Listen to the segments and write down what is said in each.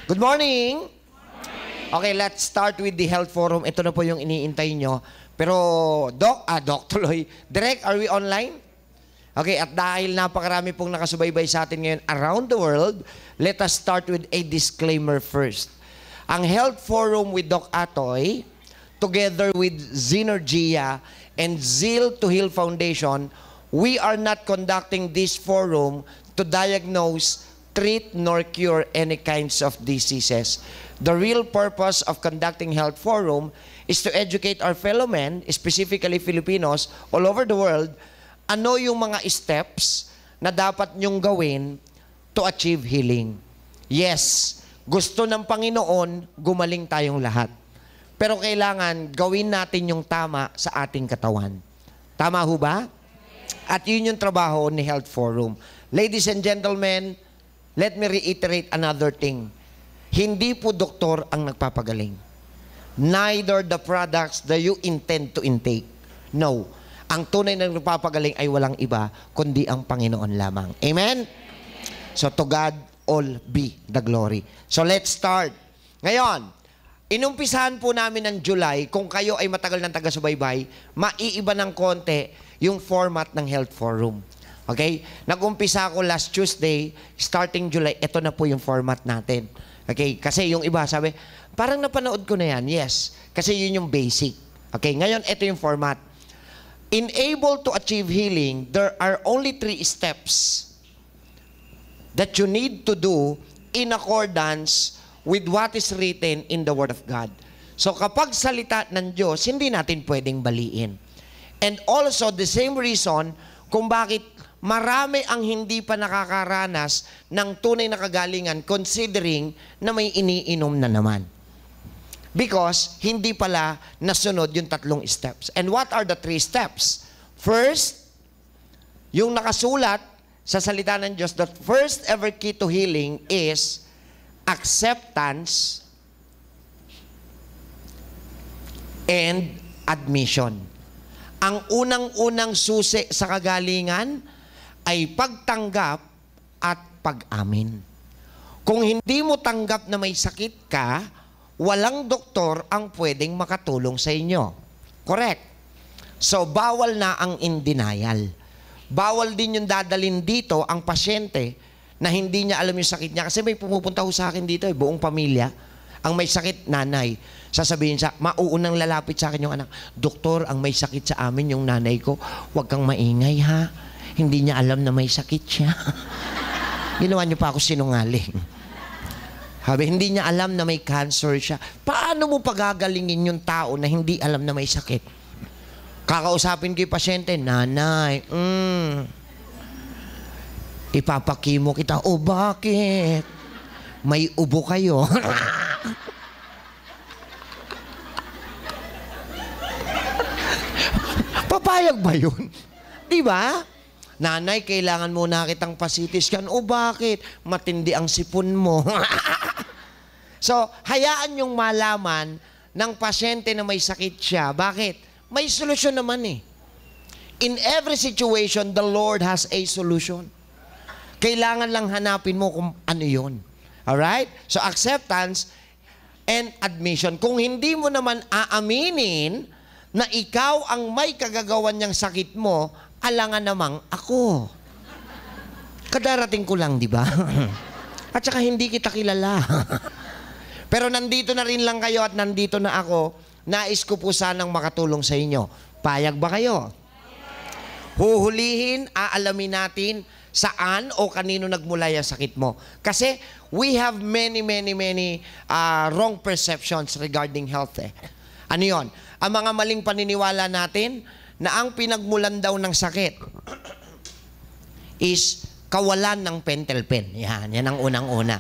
Good morning! Okay, let's start with the health forum. Ito na po yung iniintay nyo. Pero, Doc tuloy. Direct, are we online? Okay, at dahil napakarami pong nakasubaybay sa atin ngayon around the world, let us start with a disclaimer first. Ang health forum with Doc Atoie, together with Zynergia and Zeal to Heal Foundation, we are not conducting this forum to diagnose, treat, nor cure any kinds of diseases. The real purpose of conducting health forum is to educate our fellow men, specifically Filipinos, all over the world, ano yung mga steps na dapat nyong gawin to achieve healing. Yes, gusto ng Panginoon, gumaling tayong lahat. Pero kailangan gawin natin yung tama sa ating katawan. Tama ho ba? At yun yung trabaho ni Health Forum. Ladies and gentlemen, let me reiterate another thing. Hindi po doktor ang nagpapagaling. Neither the products that you intend to intake. No. Ang tunay na nagpapagaling ay walang iba, kundi ang Panginoon lamang. Amen? So to God all be the glory. So let's start. Ngayon, inumpisahan po namin ng July, kung kayo ay matagal ng taga-subaybay, maiiba ng konti yung format ng Health Forum. Okay? Nag-umpisa ako last Tuesday, starting July, ito na po yung format natin. Okay? Kasi yung iba sabi, parang napanood ko na yan. Yes. Kasi yun yung basic. Okay? Ngayon, ito yung format. In able to achieve healing, there are only 3 steps that you need to do in accordance with what is written in the Word of God. So kapag salita ng Diyos, hindi natin pwedeng baliin. And also, the same reason kung bakit marami ang hindi pa nakakaranas ng tunay na kagalingan considering na may iniinom na naman. Because hindi pala nasunod yung 3 steps. And what are the 3 steps? First, yung nakasulat sa salita ng Diyos, the first ever key to healing is acceptance and admission. Ang unang-unang susi sa kagalingan ay pagtanggap at pag-amin. Kung hindi mo tanggap na may sakit ka, walang doktor ang pwedeng makatulong sa inyo. Correct? So, bawal na ang in denial. Bawal din yung dadalin dito ang pasyente na hindi niya alam yung sakit niya. Kasi may pumupunta ho sa akin dito, buong pamilya. Ang may sakit, nanay. Sasabihin siya, mauunang lalapit sa akin yung anak, Doktor, ang may sakit sa amin yung nanay ko. Huwag kang maingay ha. Hindi niya alam na may sakit siya. Ginawa niyo pa ako sinungaling. Sabi, hindi niya alam na may cancer siya. Paano mo pagagalingin yung tao na hindi alam na may sakit? Kakausapin ko yung pasyente, nanay, ipapakimo kita. O bakit? May ubo kayo. Papayag ba yun? Di ba? Nanay, kailangan mo na kitang pasitis kan. O bakit? Matindi ang sipon mo. So, hayaan yung malaman ng pasyente na may sakit siya. Bakit? May solusyon naman eh. In every situation, the Lord has a solution. Kailangan lang hanapin mo kung ano yun. Alright? So, acceptance and admission. Kung hindi mo naman aaminin na ikaw ang may kagagawan niyang sakit mo, alangan namang ako. Kadarating ko lang, di ba? At saka hindi kita kilala. Pero nandito na rin lang kayo at nandito na ako, nais ko po sanang makatulong sa inyo. Payag ba kayo? Huhulihin, aalamin natin saan o kanino nagmula yung sakit mo. Kasi we have many wrong perceptions regarding health. Ano yun? Ang mga maling paniniwala natin na ang pinagmulan daw ng sakit is kawalan ng pentel pen. Yan ang unang-una.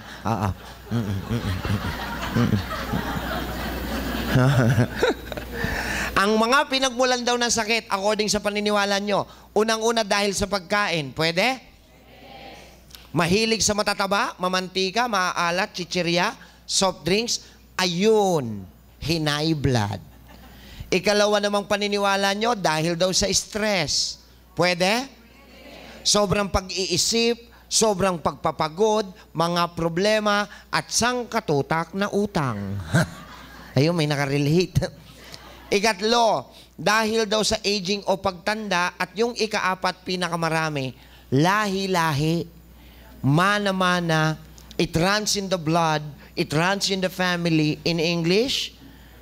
Ang mga pinagmulan daw ng sakit, according sa paniniwala nyo, unang-una dahil sa pagkain. Pwede? Mahilig sa matataba, mamantika, maaalat, chichirya, soft drinks, ayun, high blood. Ikalawa namang paniniwala nyo, dahil daw sa stress. Pwede? Sobrang pag-iisip, sobrang pagpapagod, mga problema, at sangkatutak na utang. Ayun, may nakarelate. Ikatlo, dahil daw sa aging o pagtanda, at yung ikaapat, pinakamarami, lahi-lahi, mana-mana, it runs in the blood, it runs in the family. In English?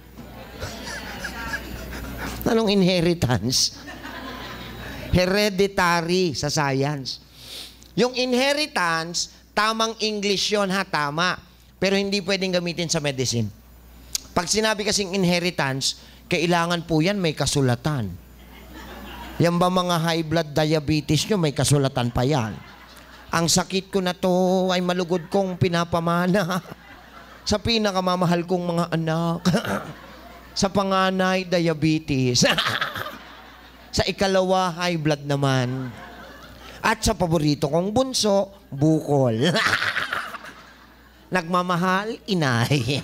Anong inheritance? Hereditary sa science. Yung inheritance, tamang English yun ha, tama. Pero hindi pwedeng gamitin sa medicine. Pag sinabi kasing inheritance, kailangan po yan may kasulatan. Yan ba mga high blood diabetes nyo, may kasulatan pa yan. Ang sakit ko na to ay malugod kong pinapamana sa pinakamamahal kong mga anak. Sa panganay, diabetes. Sa ikalawa, high blood naman. At sa paborito kong bunso, bukol. Nagmamahal, inay.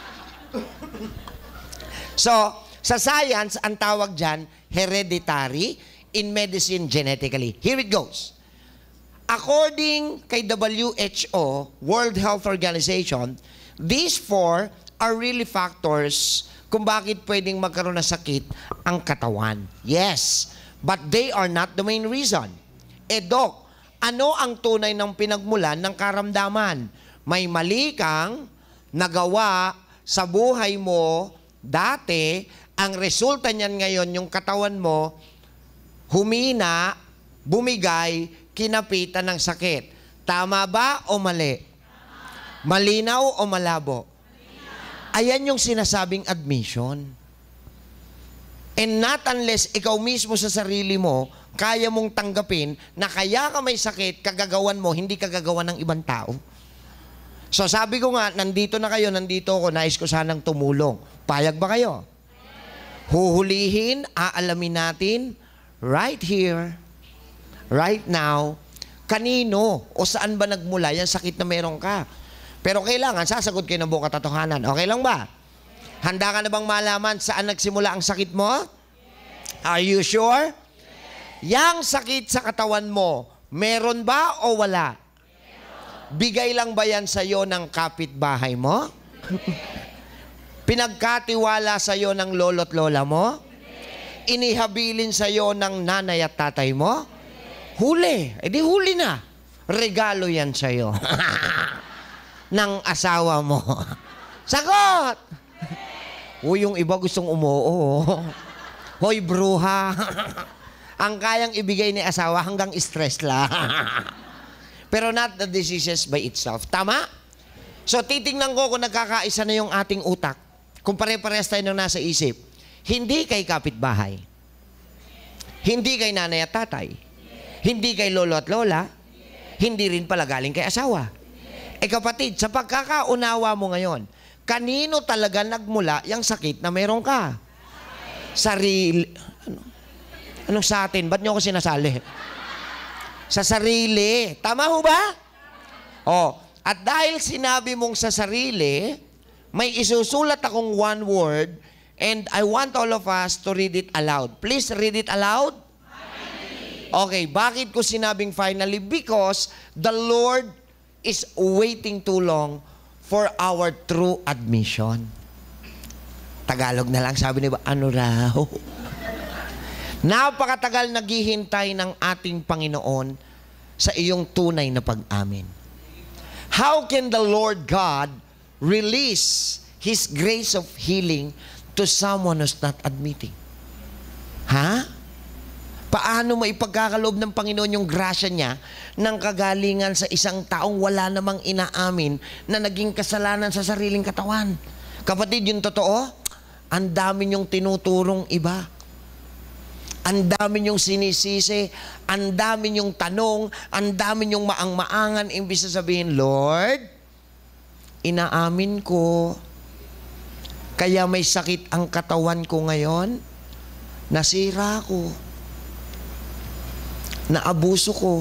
So, sa science, ang tawag dyan, hereditary. In medicine, genetically. Here it goes. According kay WHO, World Health Organization, these four are really factors kung bakit pwedeng magkaroon ng sakit ang katawan. Yes, but they are not the main reason. Doc, ano ang tunay ng pinagmulan ng karamdaman? May mali kang nagawa sa buhay mo dati, ang resulta niyan ngayon, yung katawan mo, humina, bumigay, kinapitan ng sakit. Tama ba o mali? Malinaw o malabo? Ayan yung sinasabing admission. And not unless ikaw mismo sa sarili mo, kaya mong tanggapin na kaya ka may sakit, kagagawan mo, hindi kagagawan ng ibang tao. So sabi ko nga, nandito na kayo, nandito ako, nais ko sanang tumulong. Payag ba kayo? Huhulihin, aalamin natin, right here, right now, kanino o saan ba nagmula yung sakit na meron ka. Pero kailangan, sasagot kayo ng buong katotohanan. Okay lang ba? Handa ka na bang malaman saan nagsimula ang sakit mo? Are you sure? Yang sakit sa katawan mo, meron ba o wala? Bigay lang ba yan sa'yo ng kapitbahay mo? Pinagkatiwala sa'yo ng lolo't lola mo? Inihabilin sa'yo ng nanay at tatay mo? Huli. E di huli na. Regalo yan sa'yo. Ng asawa mo. Sagot! Uy, yung iba gustong umuo. Hoy, bruha. Ang kayang ibigay ni asawa hanggang stress lang. Pero not the diseases by itself. Tama? So, titingnan ko kung nagkakaisa na yung ating utak. Kung pare-parehas tayo nang nasa isip. Hindi kay kapitbahay. Hindi kay nanay at tatay. Hindi kay lolo at lola. Hindi rin pala galing kay asawa. Kapatid, sa pagkakaunawa mo ngayon, kanino talaga nagmula yung sakit na meron ka? Sarili. Anong sa atin? Ba't nyo ako sinasali? Sa sarili. Tama ho ba? At dahil sinabi mong sa sarili, may isusulat akong one word and I want all of us to read it aloud. Please read it aloud. Finally. Okay, bakit ko sinabing finally? Because the Lord is waiting too long for our true admission. Tagalog na lang, sabi niya ba, ano raw? Napakatagal naghihintay ng ating Panginoon sa iyong tunay na pag-amin. How can the Lord God release His grace of healing to someone who's not admitting? Ha? Paano maipagkakaloob ng Panginoon yung grasya niya ng kagalingan sa isang taong wala namang inaamin na naging kasalanan sa sariling katawan? Kapatid, yung totoo, ang dami niyong tinuturong iba. Ang dami niyong sinisisi, ang dami niyong tanong, ang dami niyong maang-maangan, imbis na sabihin, Lord, inaamin ko, kaya may sakit ang katawan ko ngayon, nasira ko, naabuso ko,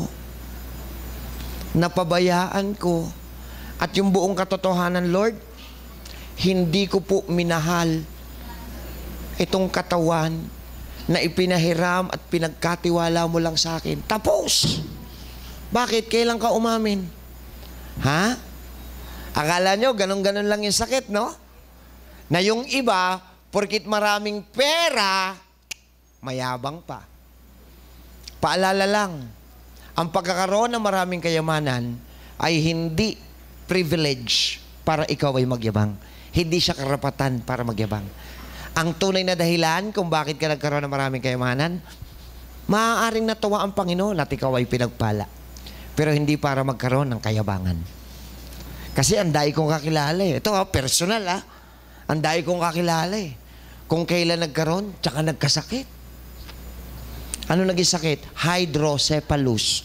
napabayaan ko, at yung buong katotohanan, Lord, hindi ko po minahal itong katawan na ipinahiram at pinagkatiwala mo lang sa akin. Tapos, Bakit? Kailan ka umamin? Ha? Akala nyo, ganun-ganun lang yung sakit, no? Na yung iba, porkit maraming pera, mayabang pa. Paalala lang, ang pagkakaroon ng maraming kayamanan ay hindi privilege para ikaw ay magyabang. Hindi siya karapatan para magyabang. Ang tunay na dahilan kung bakit ka nagkaroon ng maraming kayamanan, maaaring natuwa ang Panginoon at ikaw ay pinagpala. Pero hindi para magkaroon ng kayabangan. Kasi ang dami kong kakilala eh. Ito personal Ang dami kong kakilala eh. Kung kailan nagkaroon, tsaka nagkasakit. Ano naging sakit? Hydrocephalus.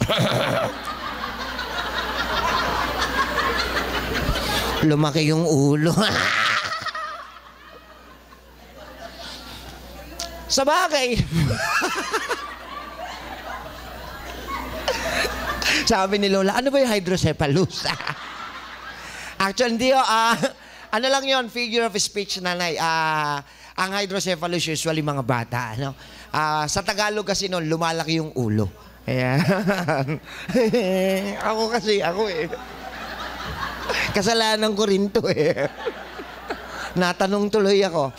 Lumaki yung ulo. Sa bagay. Sabi ni Lola, ano ba yung hydrocephalus? Actually, hindi ano lang yon, figure of speech, nanay. Ang hydrocephalus usually mga bata. Ano? Sa Tagalog kasi noon, lumalaki yung ulo. Ayan. Ako eh. Kasalanan ko rin to eh. Natanong tuloy ako.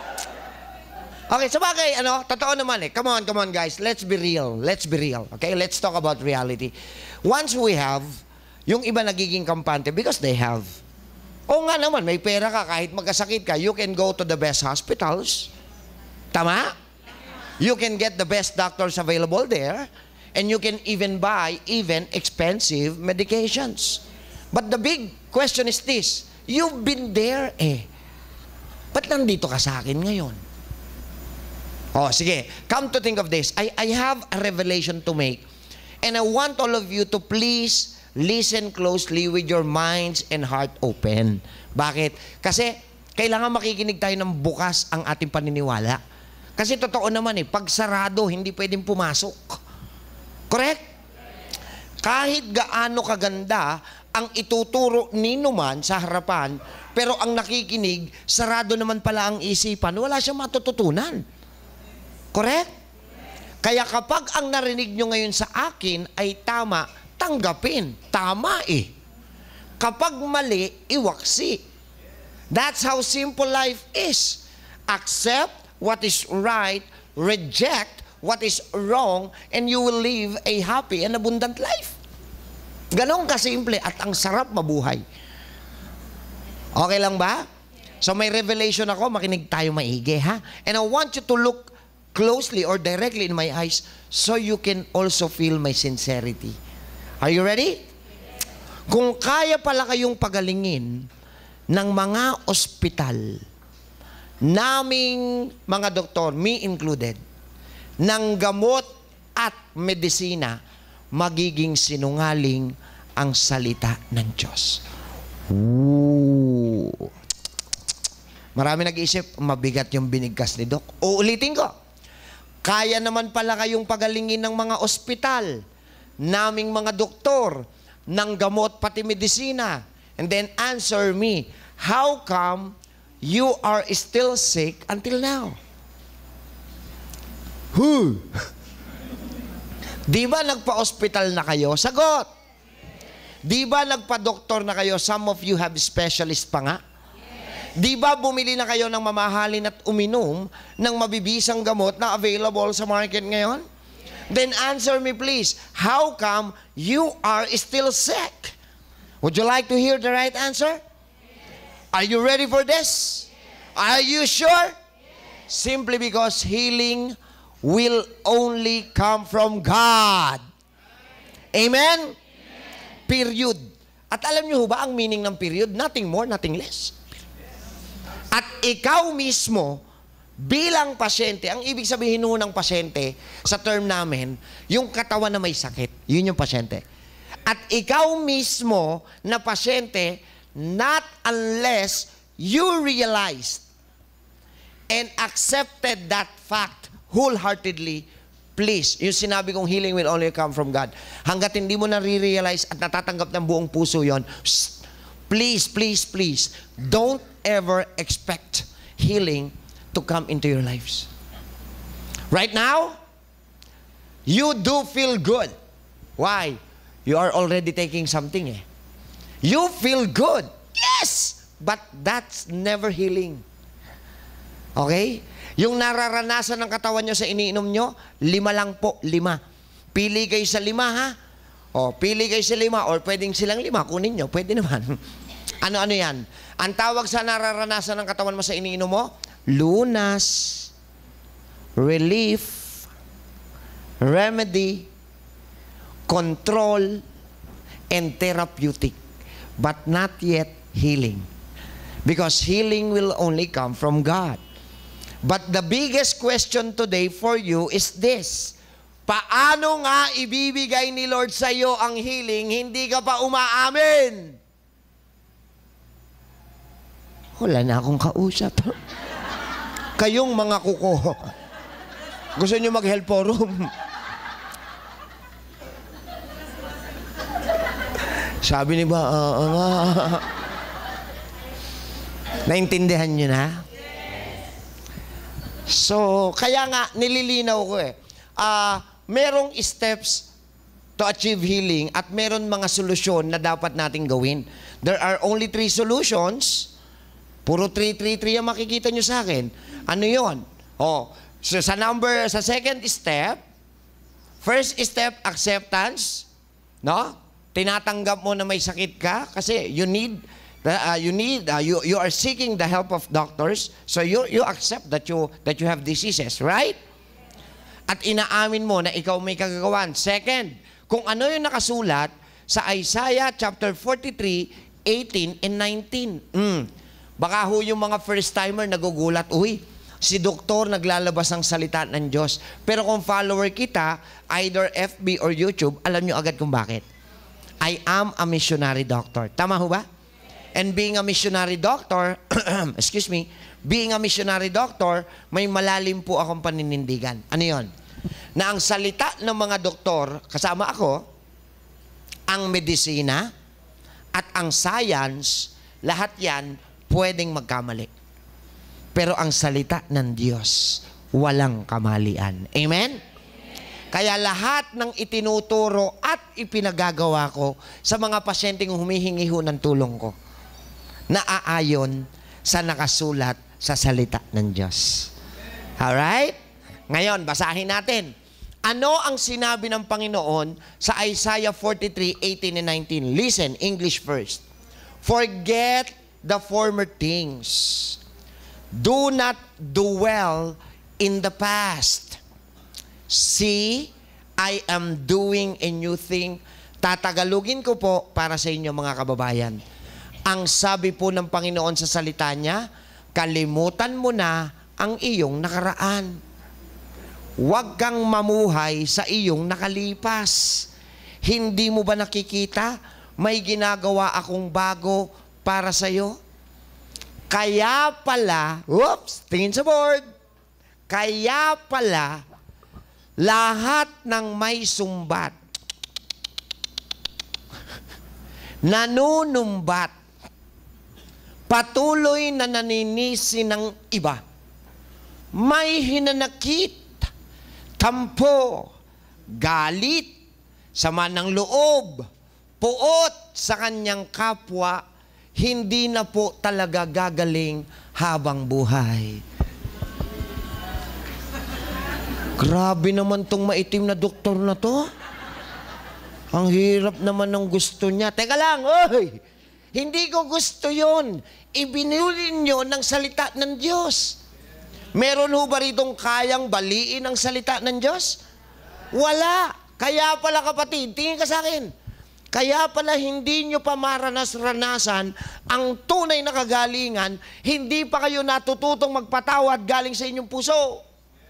Okay, sabagay, totoo naman eh. Come on guys, let's be real. Okay, let's talk about reality. Once we have, yung iba nagiging kampante because they have. O nga naman, may pera ka, kahit magkasakit ka, you can go to the best hospitals. Tama? You can get the best doctors available there, and you can even buy expensive medications. But the big question is this, you've been there eh. Ba't nandito ka sa akin ngayon? Oh, sige. Come to think of this. I have a revelation to make. And I want all of you to please listen closely with your minds and heart open. Bakit? Kasi kailangan makikinig tayo ng bukas ang ating paniniwala. Kasi totoo naman eh, pag sarado, hindi pwedeng pumasok. Correct? Kahit gaano kaganda ang ituturo ninuman sa harapan, pero ang nakikinig, sarado naman pala ang isipan, wala siyang matututunan. Correct? Kaya kapag ang narinig nyo ngayon sa akin ay tama, tanggapin. Tama eh. Kapag mali, iwaksi. That's how simple life is. Accept what is right, reject what is wrong, and you will live a happy and abundant life. Ganon kasimple at ang sarap mabuhay. Okay lang ba? So may revelation ako, makinig tayo maigi, ha? And I want you to look closely or directly in my eyes so you can also feel my sincerity. Are you ready? Kung kaya pala kayong pagalingin ng mga ospital, naming mga doktor, me included, ng gamot at medisina, magiging sinungaling ang salita ng Diyos. Ooh. Marami nag-iisip, mabigat yung binigkas ni Doc. Uulitin ko. Kaya naman pala kayong pagalingin ng mga ospital, naming mga doktor, ng gamot pati medisina. And then answer me, how come you are still sick until now? Who? Di ba nagpa-ospital na kayo? Sagot! Di ba nagpa-doktor na kayo? Some of you have specialist pa nga. Di ba bumili na kayo ng mamahalin at uminom ng mabibisang gamot na available sa market ngayon? Then answer me please, how come you are still sick? Would you like to hear the right answer? Are you ready for this? Are you sure? Simply because healing will only come from God. Amen? Period. At alam niyo ba ang meaning ng period? Nothing more, nothing less. At ikaw mismo, bilang pasyente, ang ibig sabihin ng pasyente, sa term namin, yung katawan na may sakit, yun yung pasyente. At ikaw mismo na pasyente, not unless you realized and accepted that fact wholeheartedly, please, yung sinabi kong healing will only come from God. Hanggat hindi mo na-realize at natatanggap ng buong puso yon, please, please, please, don't ever expect healing to come into your lives. Right now, you do feel good. Why? you are already taking something eh. You feel good. Yes! But that's never healing. Okay? Yung nararanasan ng katawan nyo sa iniinom nyo, 5 lang po, 5. Pili kayo sa 5 ha? O, pili kayo sa 5 or pwedeng silang 5, kunin nyo, pwede naman. Ano-ano yan? Ang tawag sa nararanasan ng katawan mo sa iniinom mo, lunas, relief, remedy, control, and therapeutic. But not yet healing. Because healing will only come from God. But the biggest question today for you is this. Paano nga ibibigay ni Lord sa iyo ang healing, hindi ka pa umaamin? Wala na akong kausap. Kayong mga kuko. Gusto nyo mag-health forum? Sabi ni ba, naintindihan nyo na? So, kaya nga, nililinaw ko eh. Merong steps to achieve healing at meron mga solusyon na dapat nating gawin. There are only 3 solutions. Puro 3 ang makikita nyo sa akin. Ano yun? So sa second step, first step, acceptance. No? Tinatanggap mo na may sakit ka kasi you are seeking the help of doctors, so you accept that you have diseases, right? At inaamin mo na ikaw may kagagawan. Second, kung ano yung nakasulat sa Isaiah chapter 43, 18 and 19. Baka ho yung mga first timer nagugulat, uy, si doktor naglalabas ng salita ng Diyos. Pero kung follower kita, either FB or YouTube, alam nyo agad kung bakit. I am a missionary doctor. Tama ho ba? And being a missionary doctor, excuse me, being a missionary doctor, may malalim po akong paninindigan. Ano yon? Na ang salita ng mga doktor, kasama ako, ang medisina at ang science, lahat yan pwedeng magkamali. Pero ang salita ng Diyos, walang kamalian. Amen? Kaya lahat ng itinuturo at ipinagagawa ko sa mga pasyenteng humihingi ho ng tulong ko, naaayon sa nakasulat sa salita ng Diyos. Alright? Ngayon, basahin natin. Ano ang sinabi ng Panginoon sa Isaiah 43, 18 and 19? Listen, English first. Forget the former things. Do not dwell in the past. See, I am doing a new thing. Tatagalugin ko po para sa inyo mga kababayan. Ang sabi po ng Panginoon sa salita niya, kalimutan mo na ang iyong nakaraan. Huwag kang mamuhay sa iyong nakalipas. Hindi mo ba nakikita? May ginagawa akong bago para sa iyo. Kaya pala, tingin sa board. Kaya pala, lahat ng may sumbat, nanunumbat, patuloy na naninisi ng iba, may hinanakit, tampo, galit, sama ng loob, puot sa kanyang kapwa, hindi na po talaga gagaling habang buhay. Grabe naman tong maitim na doktor na to. Ang hirap naman ng gusto niya. Teka lang, oy! Hindi ko gusto yon. Ibinulin nyo ng salita ng Diyos. Meron ho ba ritong kayang baliin ang salita ng Diyos? Wala. Kaya pala kapatid, tingin ka sa akin. Kaya pala hindi nyo pa maranas-ranasan ang tunay na kagalingan, hindi pa kayo natututong magpatawad galing sa inyong puso.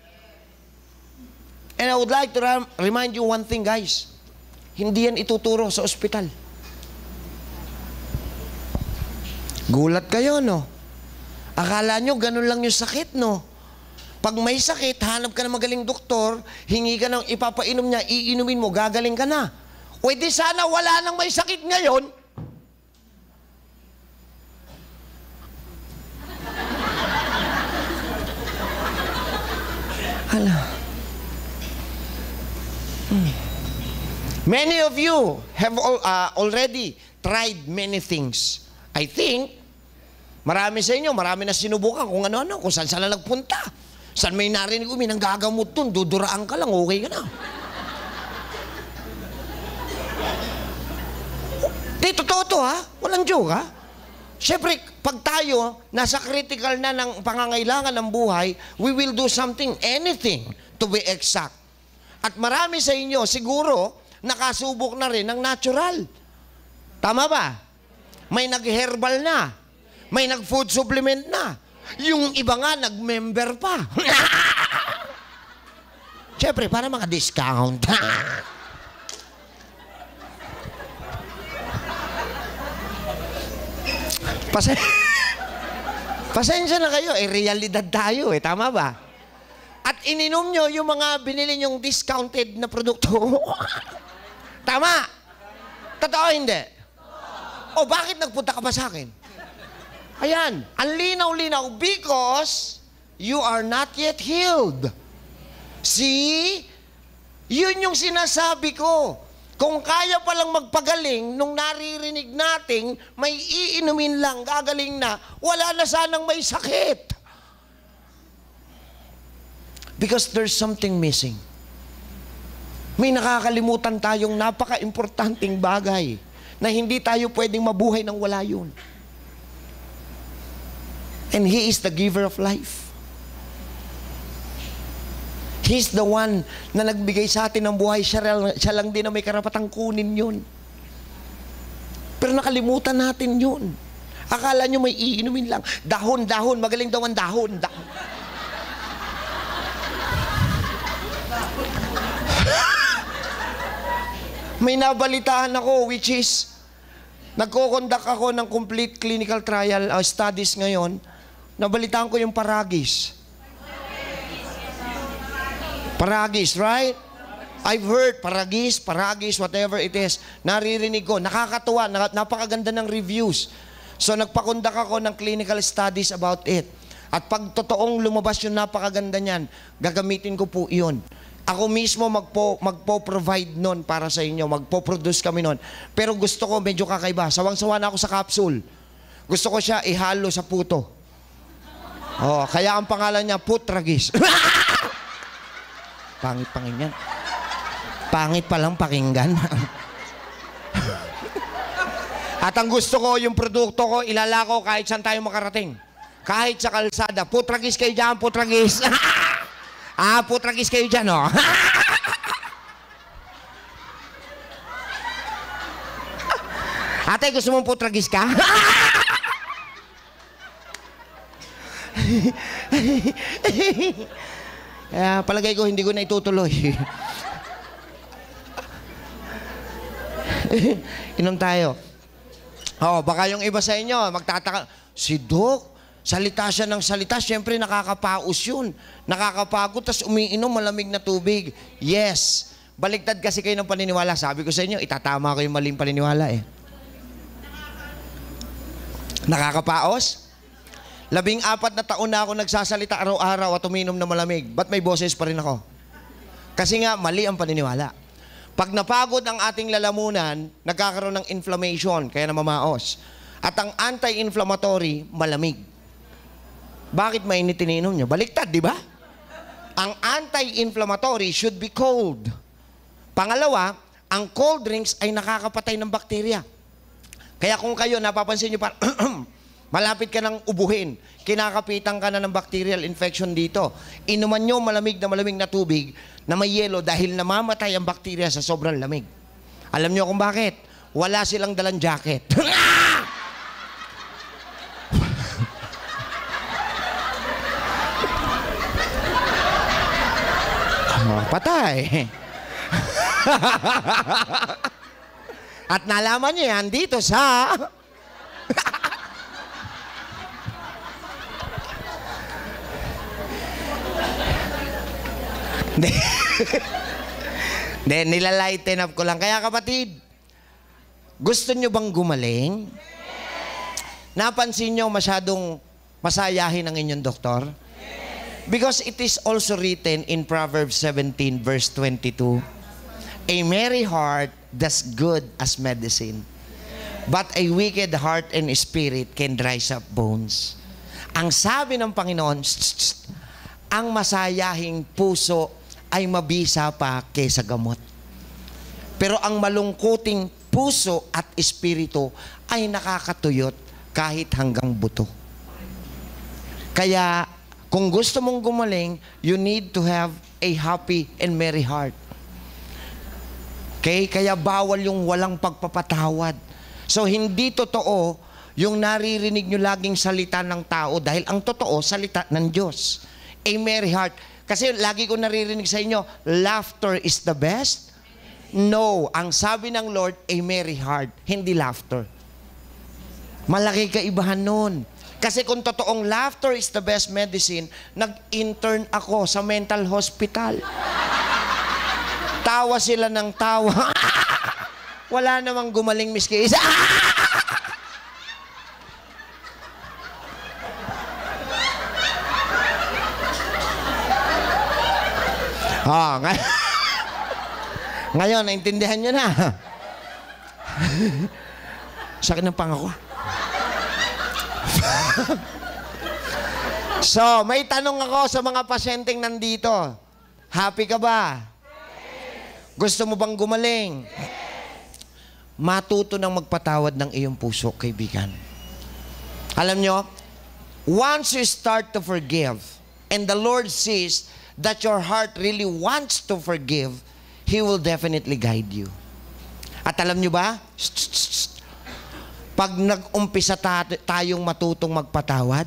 And I would like to remind you one thing, guys. Hindi yan ituturo sa ospital. Gulat kayo, no? Akala nyo, ganun lang yung sakit, no? Pag may sakit, hanap ka ng magaling doktor, hingi ka ng ipapainom niya, iinumin mo, gagaling ka na. O di sana wala nang may sakit ngayon. Hala. Many of you have already tried many things. I think, marami sa inyo, marami na sinubukan kung ano-ano, kung saan saan nagpunta. Saan may narinig, may nanggagamot dun, duduraan ka lang, okay ka na. Di, totoo to ha, walang joke ha. Siyempre, pag tayo nasa critical na ng pangangailangan ng buhay, we will do something, anything, to be exact. At marami sa inyo, siguro, nakasubok na rin ng natural. Tama ba? May nag-herbal na. May nag-food supplement na. Yung iba nga, nag-member pa. Siyempre, para maka-discount. Pasensya na kayo. Realidad tayo tama ba? At ininom nyo yung mga binili nyong discounted na produkto. Tama? Totoo hindi? O bakit nagpunta ka pa sa akin? Ayan, ang linaw-linaw because you are not yet healed. See? Yun yung sinasabi ko. Kung kaya palang magpagaling, nung naririnig nating may iinumin lang, gagaling na, wala na sanang may sakit. Because there's something missing. May nakakalimutan tayong napaka-importanting bagay na hindi tayo pwedeng mabuhay nang wala yun. And He is the giver of life. He's the one na nagbigay sa atin ng buhay. Siya lang din na may karapatang kunin yun. Pero nakalimutan natin yun. Akala nyo may iinumin lang. Dahon, magaling daw ang dahon. May nabalitaan ako which is nagko-conduct ako ng complete clinical trial studies ngayon. Nabalitaan ko yung paragis. Paragis, right? I've heard paragis, whatever it is. Naririnig ko, nakakatuwa, napakaganda ng reviews. So nagpa-conduct ako ng clinical studies about it. At pag totoong lumabas yung napakaganda niyan, gagamitin ko po iyon. Ako mismo magpo-provide nun para sa inyo. Magpo-produce kami nun. Pero gusto ko medyo kakaiba. Sawang-sawa na ako sa capsule. Gusto ko siya ihalo sa puto. Oh, kaya ang pangalan niya, Putragis. Pangit-pangit yan. Pangit palang pakinggan. At ang gusto ko, yung produkto ko, ilalako kahit saan tayo makarating. Kahit sa kalsada. Putragis kayo dyan, Putragis. Putragis kayo dyan, oh. Ate, gusto mong putragis ka? Palagay ko, hindi ko na itutuloy. Inom tayo. Baka yung iba sa inyo, magtataka, si Doc, salita siya ng salita, siyempre nakakapaus yun. Nakakapagod, tas umiinom malamig na tubig. Yes. Baligtad kasi kayo ng paniniwala. Sabi ko sa inyo, itatama ko yung maling paniniwala Nakakapaos? 14 na taon na ako nagsasalita araw-araw at uminom na malamig. Ba't may boses pa rin ako? Kasi nga, mali ang paniniwala. Pag napagod ang ating lalamunan, nagkakaroon ng inflammation, kaya namamaos. At ang anti-inflammatory, malamig. Bakit mainit ininom nyo? Baliktad, di ba? Ang anti-inflammatory should be cold. Pangalawa, ang cold drinks ay nakakapatay ng bakterya. Kaya kung kayo, napapansin nyo pa, malapit ka ng ubuhin, kinakapitan ka na ng bacterial infection dito. Inuman nyo malamig na tubig na may yelo dahil namamatay ang bakterya sa sobrang lamig. Alam nyo kung bakit? Wala silang dalang jacket. Patay. At nalaman niyo yan dito sa... Nilalighten up ko lang. Kaya kapatid, gusto nyo bang gumaling? Napansin nyo masyadong masayahin ang inyong doktor? Because it is also written in Proverbs 17 verse 22. A merry heart does good as medicine. But a wicked heart and spirit can dry up bones. Ang sabi ng Panginoon, ang masayahing puso ay mabisa pa kaysa gamot. Pero ang malungkuting puso at espiritu ay nakakatuyot kahit hanggang buto. Kaya, kung gusto mong gumaling, you need to have a happy and merry heart. Okay? Kaya bawal yung walang pagpapatawad. So, hindi totoo yung naririnig nyo laging salita ng tao dahil ang totoo, salita ng Diyos. A merry heart. Kasi lagi ko naririnig sa inyo, laughter is the best. No. Ang sabi ng Lord, a merry heart, hindi laughter. Malaki kaibahan nun. Kasi kung totoong laughter is the best medicine, nag-intern ako sa mental hospital. Tawa sila ng tawa. Wala namang gumaling miski isa. Ngayon, naintindihan nyo na. Sakit ng pangako. So, may tanong ako sa mga pasyenteng nandito. Happy ka ba? Gusto mo bang gumaling? Matuto ng magpatawad ng iyong puso, kaibigan. Alam nyo, once you start to forgive, and the Lord sees that your heart really wants to forgive, He will definitely guide you. At alam nyo ba? Pag nag-umpisa tayong matutong magpatawad,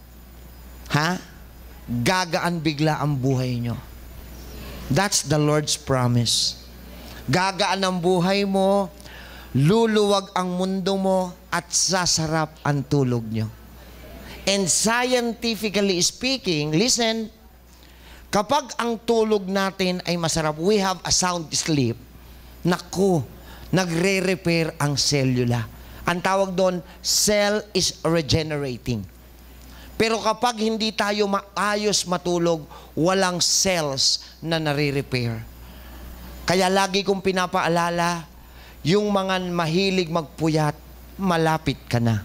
gagaan bigla ang buhay nyo. That's the Lord's promise. Gagaan ang buhay mo, luluwag ang mundo mo, at sasarap ang tulog nyo. And scientifically speaking, listen, kapag ang tulog natin ay masarap, we have a sound sleep, naku, nagre-repair ang cellula. Ang tawag doon, cell is regenerating. Pero kapag hindi tayo maayos matulog, walang cells na nare-repair. Kaya lagi kong pinapaalala, yung mga mahilig magpuyat, malapit ka na.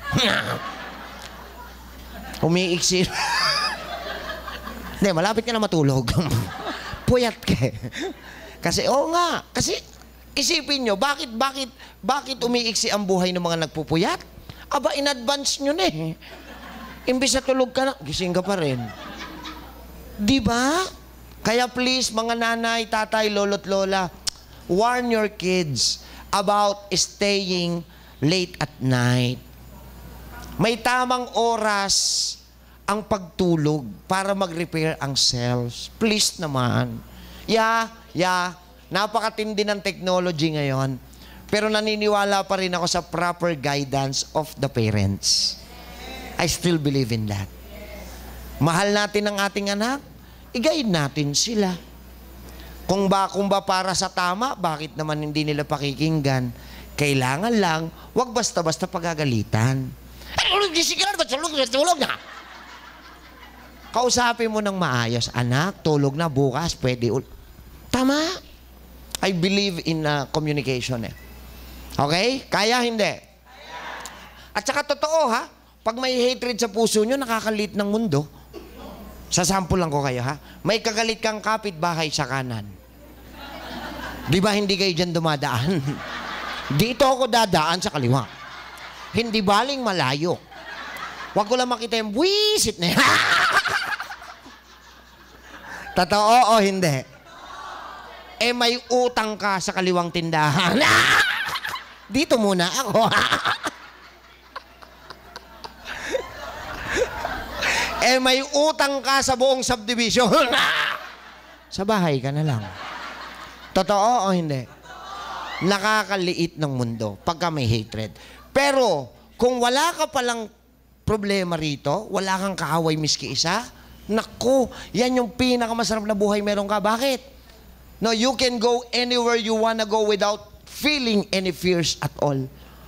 Umiiksi. Hindi, malapit ka na matulog. Puyat ka. Kasi, oo nga. Kasi, isipin nyo, bakit umiiksi ang buhay ng mga nagpupuyat? Aba, in advance nyo na eh. Imbis na tulog ka na, gising ka pa rin. Diba? Kaya please, mga nanay, tatay, lolo't lola, warn your kids about staying late at night. May tamang oras ang pagtulog para mag-repair ang cells. Please naman. Napakatindi ng technology ngayon. Pero naniniwala pa rin ako sa proper guidance of the parents. I still believe in that. Mahal natin ang ating anak, i-guide natin sila. Kung ba para sa tama, bakit naman hindi nila pakikinggan? Kailangan lang, wag basta-basta pagagalitan. Tulog na. Kausapin mo ng maayos, anak, tulog na, bukas, pwede tama. I believe in communication eh. Okay? Kaya hindi? Kaya. At saka totoo ha, pag may hatred sa puso nyo, nakakalit ng mundo. Sasample lang ko kayo ha. May kagalit kang kapitbahay sa kanan. Di ba hindi kayo dyan dumadaan? Dito ako dadaan sa kaliwa. Hindi baling malayo. Huwag ko lang makita yung buwisit na yan. Totoo o hindi? Eh may utang ka sa kaliwang tindahan. Dito muna ako. Eh may utang ka sa buong subdivision. Sa bahay ka na lang. Totoo o hindi? Nakakaliit ng mundo pagka may hatred. Pero kung wala ka palang problema rito, wala kang kaaway miski isa, naku, yan yung pinakamasarap na buhay meron ka. Bakit? No, you can go anywhere you wanna go without feeling any fears at all.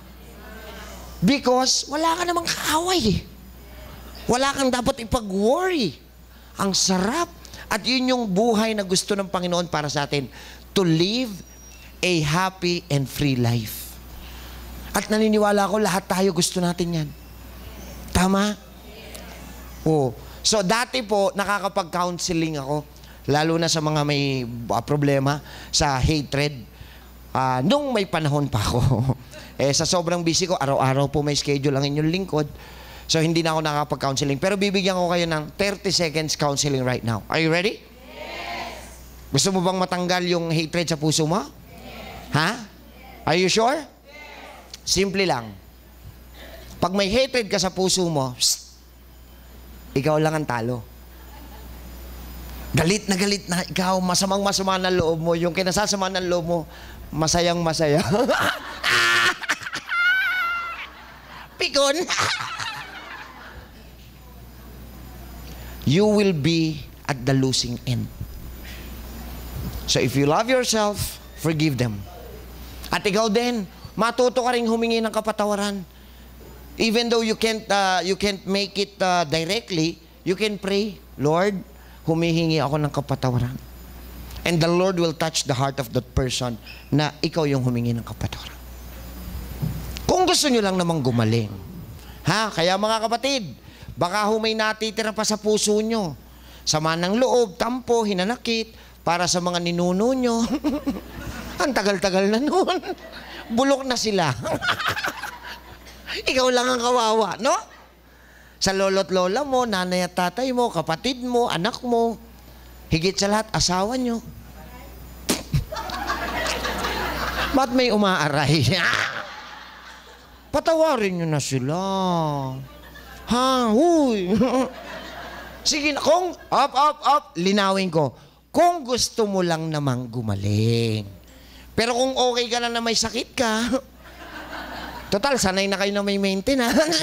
Because wala ka namang kaaway eh. Wala kang dapat ipag-worry. Ang sarap. At yun yung buhay na gusto ng Panginoon para sa atin. To live a happy and free life. At naniniwala ko, lahat tayo gusto natin yan. Tama? Oo. So, dati po, nakakapag-counseling ako, lalo na sa mga may problema sa hatred. Nung may panahon pa ako. Sa sobrang busy ko, araw-araw po may schedule ang inyong lingkod. So, hindi na ako nakakapag-counseling. Pero bibigyan ko kayo ng 30 seconds counseling right now. Are you ready? Yes! Gusto mo bang matanggal yung hatred sa puso mo? Yes. Ha? Are you sure? Yes. Simple lang. Pag may hatred ka sa puso mo, ikaw lang ang talo. Galit na ikaw, masamang-masama ng loob mo. Yung kinasasama ng loob mo, masayang-masaya. Pikon! You will be at the losing end. So if you love yourself, forgive them. At ikaw din, matuto ka rin humingi ng kapatawaran. Even though you can't make it directly, you can pray, Lord, humihingi ako ng kapatawaran. And the Lord will touch the heart of that person na ikaw yung humingi ng kapatawaran. Kung gusto nyo lang namang gumaling. Kaya mga kapatid, baka may natitira pa sa puso nyo. Sama ng loob, tampo, hinanakit, para sa mga ninuno nyo. Ang tagal-tagal na noon. Bulok na sila. Ikaw lang ang kawawa, no? Sa lolo't lola mo, nanay at tatay mo, kapatid mo, anak mo, higit sa lahat, asawa nyo. Ba't may umaaray? Patawarin nyo na sila. Huy. Sige na, kung, linawin ko. Kung gusto mo lang namang gumaling. Pero kung okay ka na may sakit ka, total, sanay na kayo na may maintenance.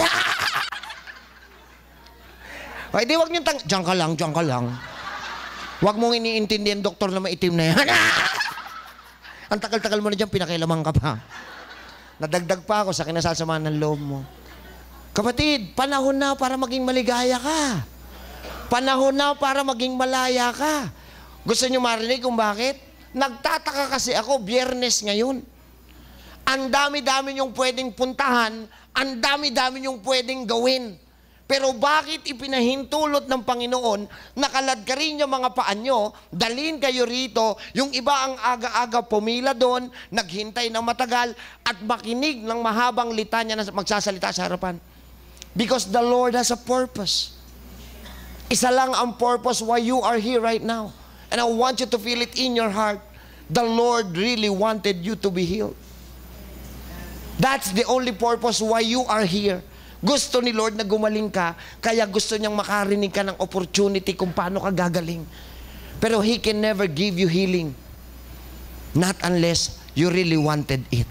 Ay, di wag nyo diyan ka lang. Wag mong iniintindihan, doktor na maitim na yan. Ang tagal-tagal mo na dyan, pinakialaman ka pa. Nadagdag pa ako sa kinasasama ng loob mo. Kapatid, panahon na para maging maligaya ka. Panahon na para maging malaya ka. Gusto nyo marinig kung bakit? Nagtataka kasi ako, Biyernes ngayon. Ang dami-dami nyong pwedeng puntahan, ang dami-dami nyong pwedeng gawin. Pero bakit ipinahintulot ng Panginoon, nakalad ka rin yung mga paan nyo, dalhin kayo rito, yung iba ang aga-aga pumila doon, naghintay ng matagal, at makinig ng mahabang litanya na magsasalita sa harapan. Because the Lord has a purpose. Isa lang ang purpose why you are here right now. And I want you to feel it in your heart. The Lord really wanted you to be healed. That's the only purpose why you are here. Gusto ni Lord na gumaling ka, kaya gusto niyang makarinig ka ng opportunity kung paano ka gagaling. Pero He can never give you healing. Not unless you really wanted it.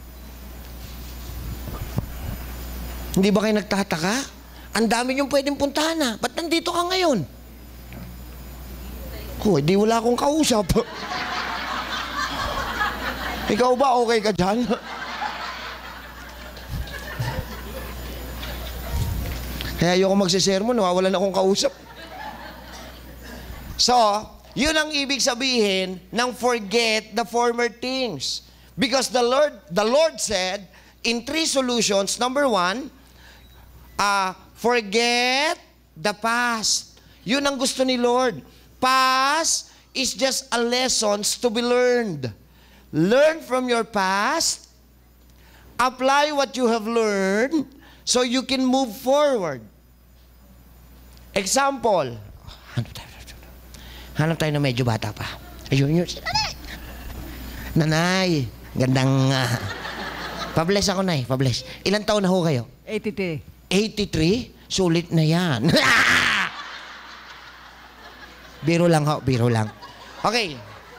Hindi ba kayo nagtataka? Ang dami niyong pwedeng puntahan na. Ba't nandito ka ngayon? Di wala akong kausap. Ikaw ba okay ka dyan? Kaya ayoko magsisermon, nawawalan akong kausap. So, yun ang ibig sabihin ng forget the former things. Because the Lord said, in 3 solutions, number 1, forget the past. Yun ang gusto ni Lord. Past is just a lessons to be learned. Learn from your past. Apply what you have learned so you can move forward. Example. Hanap tayo na medyo bata pa. Ayun, si nanay. Nanay, gandang... pabless ako, nay. Pabless. Ilan taon na ho kayo? 83. 83? Sulit na yan. Biro lang ho, biro lang. Okay.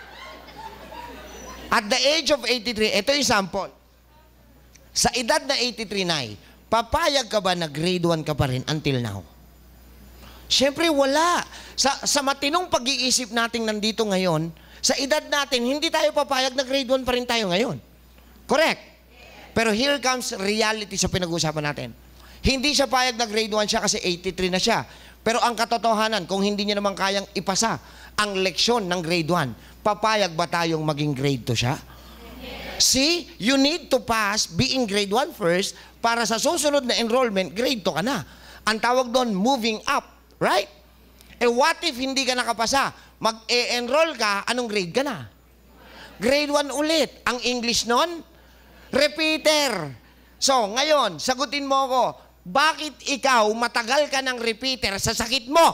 At the age of 83, ito yung sample. Sa edad na 83, nay, papayag ka ba na grade 1 ka pa rin until now? Siyempre, wala. Sa matinong pag-iisip natin nandito ngayon, sa edad natin, hindi tayo papayag na grade 1 pa rin tayo ngayon. Correct? Pero here comes reality sa pinag-uusapan natin. Hindi siya payag na grade 1 siya kasi 83 na siya. Pero ang katotohanan, kung hindi niya naman kayang ipasa ang leksyon ng grade 1, papayag ba tayong maging grade 2 siya? See, you need to pass being grade 1 first para sa susunod na enrollment, grade 2 ka na. Ang tawag doon, moving up. Right? Eh what if hindi ka nakapasa? Mag-e-enroll ka, anong grade ka na? Grade 1 ulit. Ang English nun? Repeater. So, ngayon, sagutin mo ako, bakit ikaw matagal ka ng repeater sa sakit mo?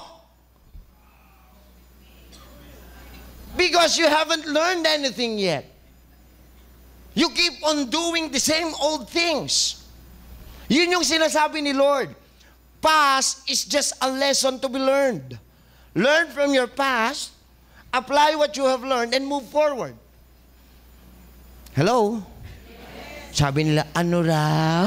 Because you haven't learned anything yet. You keep on doing the same old things. Yun yung sinasabi ni Lord. Past is just a lesson to be learned. Learn from your past, apply what you have learned, and move forward. Hello? Sabi nila, ano raw?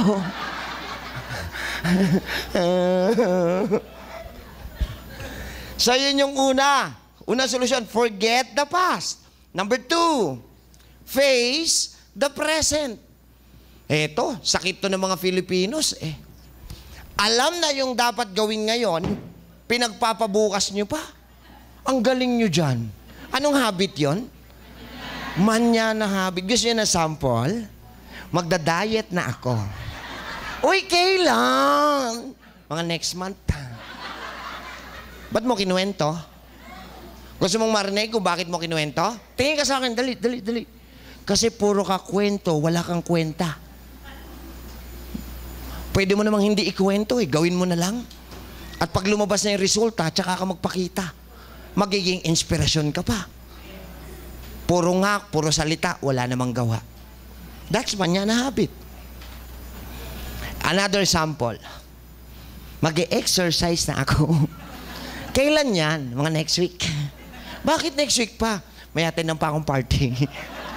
So yun yung una. Una solusyon, forget the past. Number 2, face the present. Eto, sakit to ng mga Filipinos eh. Alam na yung dapat gawin ngayon, pinagpapabukas nyo pa. Ang galing nyo dyan. Anong habit yon? Manya na habit. Gusto nyo na sample? Magda-diet na ako. Uy, kailan? Mga next month. Ba't mo kinuwento? Gusto mong marinig kung bakit mo kinuwento? Tingin ka sa akin, dali, dali, dali. Kasi puro ka kwento, wala kang kwenta. Pwede mo namang hindi ikwento eh, gawin mo na lang. At pag lumabas na yung resulta, tsaka ka magpakita. Magiging inspirasyon ka pa. Puro nga, puro salita, wala namang gawa. That's manya na habit. Another sample. Mag-e-exercise na ako. Kailan yan? Mga next week. Bakit next week pa? May atin pa akong party.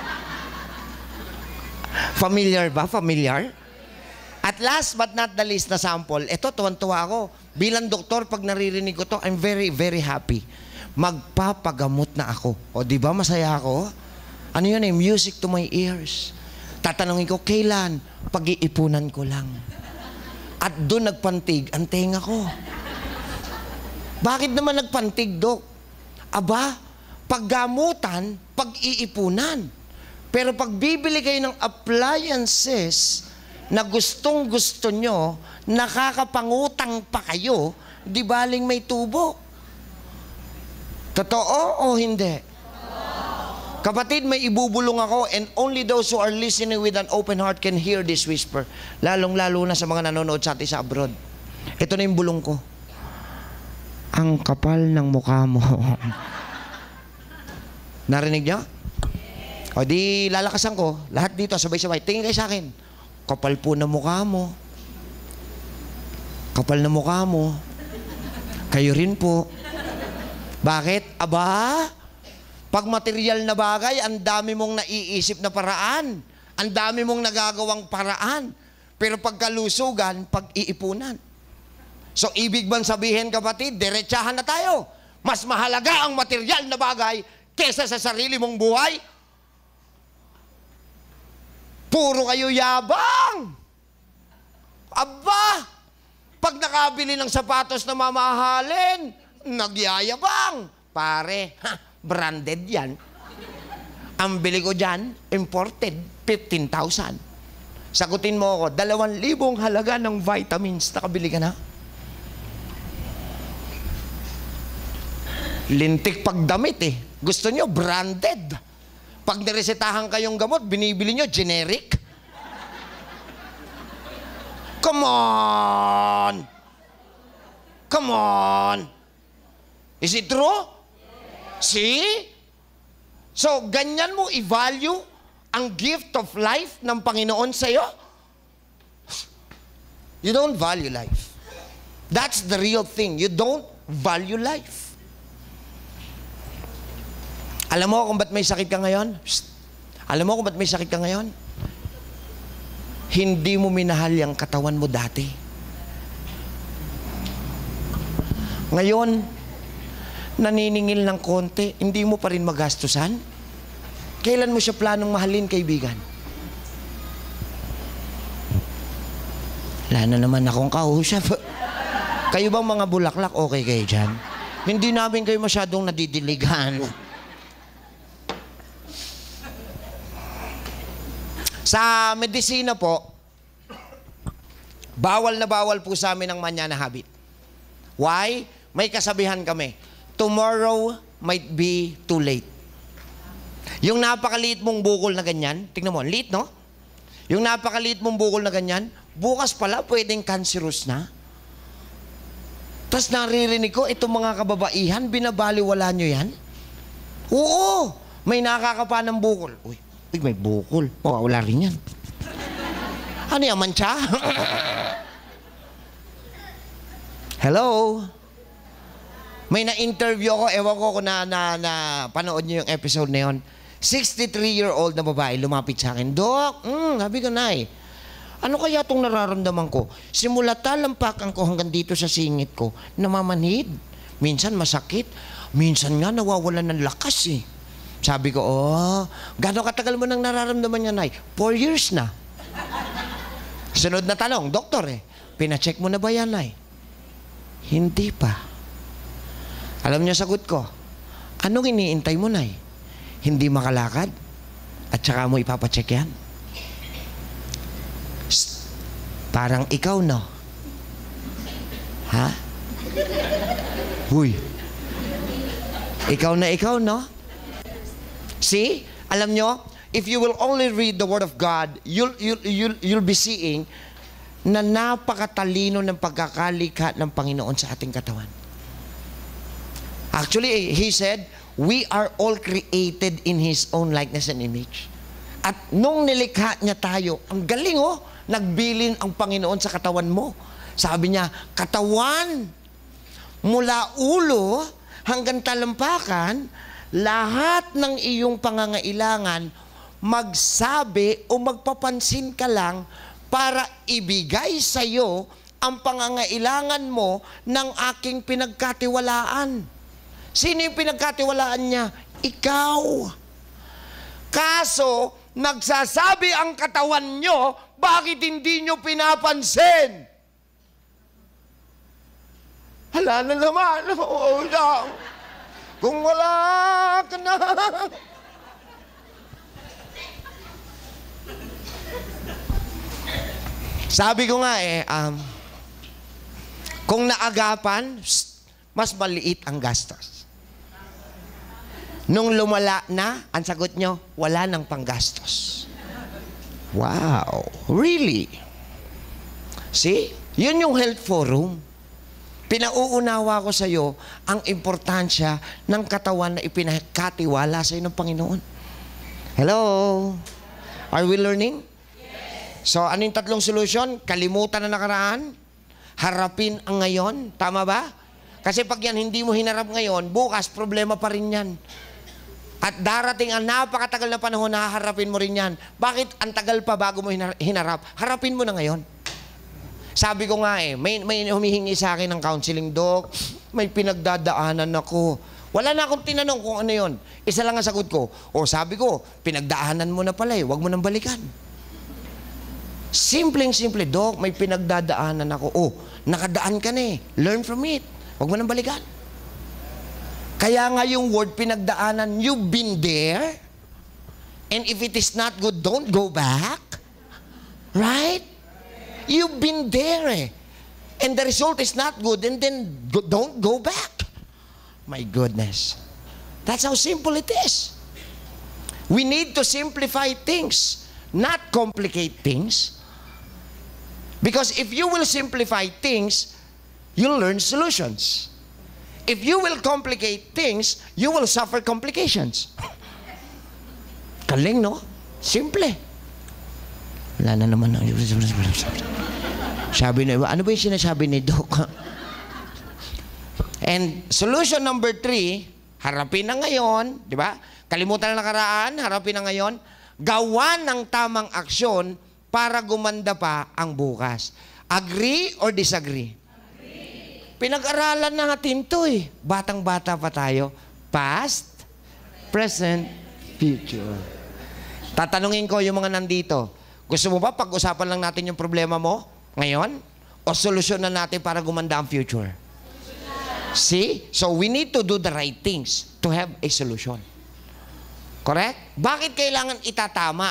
Familiar ba? Familiar? At last but not the least na sample, ito, tuwan-tuwa ako. Bilang doktor, pag naririnig ko to, I'm very, very happy. Magpapagamot na ako. O, di ba masaya ako? Ano yun eh? Music to my ears. Tatanungin ko, kailan? Pag-iipunan ko lang. At doon nagpantig ang tenga ko. Bakit naman nagpantig, Dok? Aba, paggamutan, pag-iipunan. Pero pag bibili kayo ng appliances na gustong-gusto nyo, nakakapangutang pa kayo, di baling may tubo. Totoo o hindi? Kapatid, may ibubulong ako, and only those who are listening with an open heart can hear this whisper. Lalong-lalo na sa mga nanonood sa atin sa abroad. Ito na yung bulong ko. Ang kapal ng mukha mo. Narinig niyo? O di lalakasan ko. Lahat dito, sabay-sabay. Tingin kayo sa akin. Kapal po na mukha mo. Kapal na mukha mo. Kayo rin po. Bakit? Aba, pag material na bagay, ang dami mong naiisip na paraan. Ang dami mong nagagawang paraan. Pero pagkalusugan, pag-iipunan. So, ibig bang sabihin, kapatid, diretsahan na tayo. Mas mahalaga ang material na bagay kesa sa sarili mong buhay. Puro kayo yabang. Aba, pag nakabili ng sapatos na mamahalin, nagyayabang. Pare, branded yan. Ang bili ko dyan, imported, 15,000. Sagutin mo ako, 2,000 halaga ng vitamins. Nakabili ka na? Lintik pagdamit eh. Gusto nyo, branded. Pag niresetahan kayong gamot, binibili nyo, generic. Come on! Come on! Is it true? See? So, ganyan mo i-value ang gift of life ng Panginoon sa'yo? You don't value life. That's the real thing. You don't value life. Alam mo kung ba't may sakit ka ngayon? Psst. Alam mo kung ba't may sakit ka ngayon? Hindi mo minahal yung katawan mo dati. Ngayon, naniningil ng konti, hindi mo pa rin magastusan? Kailan mo siya planong mahalin, kaibigan? Wala na naman akong kausap. Kayo bang mga bulaklak, okay kayo dyan? Hindi namin kayo masyadong nadidiligan. Sa medisina po, bawal na bawal po sa amin ang manana habit. Why? May kasabihan kami, tomorrow might be too late. Yung napakaliit mong bukol na ganyan, tingnan mo, liit, no? Yung napakaliit mong bukol na ganyan, bukas pala pwedeng cancerous na. Tapos naririnig ko, itong mga kababaihan, binabaliwala nyo yan? Oo, may nakakapa ng bukol. Uy, may bukol. Mawawala rin yan. Ano yan, mancha? Hello? May na-interview ako, ewan ko kung na panood nyo yung episode na yun. 63-year-old na babae lumapit sa akin, Dok, sabi ko, Nay, ano kaya itong nararamdaman ko? Simula talampakan ko hanggang dito sa singit ko, namamanhid. Minsan masakit. Minsan nga nawawalan ng lakas eh. Sabi ko, gano'ng katagal mo nang nararamdaman niya, Nay? 4 years na. Sunod na tanong, Doktor pinacheck mo na ba yan, Nay? Hindi pa. Alam niya sagot ko, anong iniintay mo, Nay? Hindi makalakad? At saka mo ipapacheck yan? Parang ikaw, no? Ha? Huy. Ikaw na ikaw, no? See? Alam nyo, if you will only read the Word of God, you'll be seeing na napakatalino ng pagkakalikha ng Panginoon sa ating katawan. Actually, He said, we are all created in His own likeness and image. At nung nilikha niya tayo, ang galing nagbilin ang Panginoon sa katawan mo. Sabi niya, katawan, mula ulo hanggang talampakan, lahat ng iyong pangangailangan, magsabi o magpapansin ka lang para ibigay sa iyo ang pangangailangan mo ng aking pinagkatiwalaan. Sino yung pinagkatiwalaan niya? Ikaw. Kaso, nagsasabi ang katawan nyo, bakit hindi nyo pinapansin? Hala na naman. Kung wala ka na. Sabi ko nga kung naagapan, mas maliit ang gastos. Nung lumala na, ang sagot nyo, wala nang panggastos. Wow, really? See? Yun yung health forum. Pinauunawa ko sa iyo ang importansya ng katawan na ipinakatiwala sa iyo ng Panginoon. Hello? Are we learning? Yes. So, ano yung tatlong solusyon? Kalimutan na nakaraan, harapin ang ngayon. Tama ba? Kasi pag yan hindi mo hinarap ngayon, bukas problema pa rin yan. At darating ang napakatagal na panahon na haharapin mo rin yan. Bakit ang tagal pa bago mo hinarap? Harapin mo na ngayon. Sabi ko nga may humihingi sa akin ng counseling, Doc, may pinagdadaanan ako. Wala na akong tinanong kung ano yon. Isa lang ang sagot ko. Sabi ko, pinagdaanan mo na pala huwag mo nang balikan. Simpleng-simple, Doc, may pinagdadaanan ako. Nakadaan ka na learn from it. Huwag mo nang balikan. Kaya nga yung word pinagdaanan, you've been there. And if it is not good, don't go back. Right? You've been there and the result is not good, and then don't go back. My goodness. That's how simple it is. We need to simplify things, not complicate things. Because if you will simplify things, you'll learn solutions. If you will complicate things, you will suffer complications. Galing, no? Simple. Wala na naman. Sabi na, ano ba yung sinasabi ni Doc? And solution number 3, harapin na ngayon, di ba? Kalimutan na nakaraan, harapin na ngayon. Gawa ng tamang aksyon para gumanda pa ang bukas. Agree or disagree? Pinag-aralan natin to Batang-bata pa tayo. Past, present, future. Tatanungin ko yung mga nandito. Gusto mo ba pag-usapan lang natin yung problema mo ngayon? O solusyonan natin para gumanda ang future? See? So we need to do the right things to have a solution. Correct? Bakit kailangan itatama?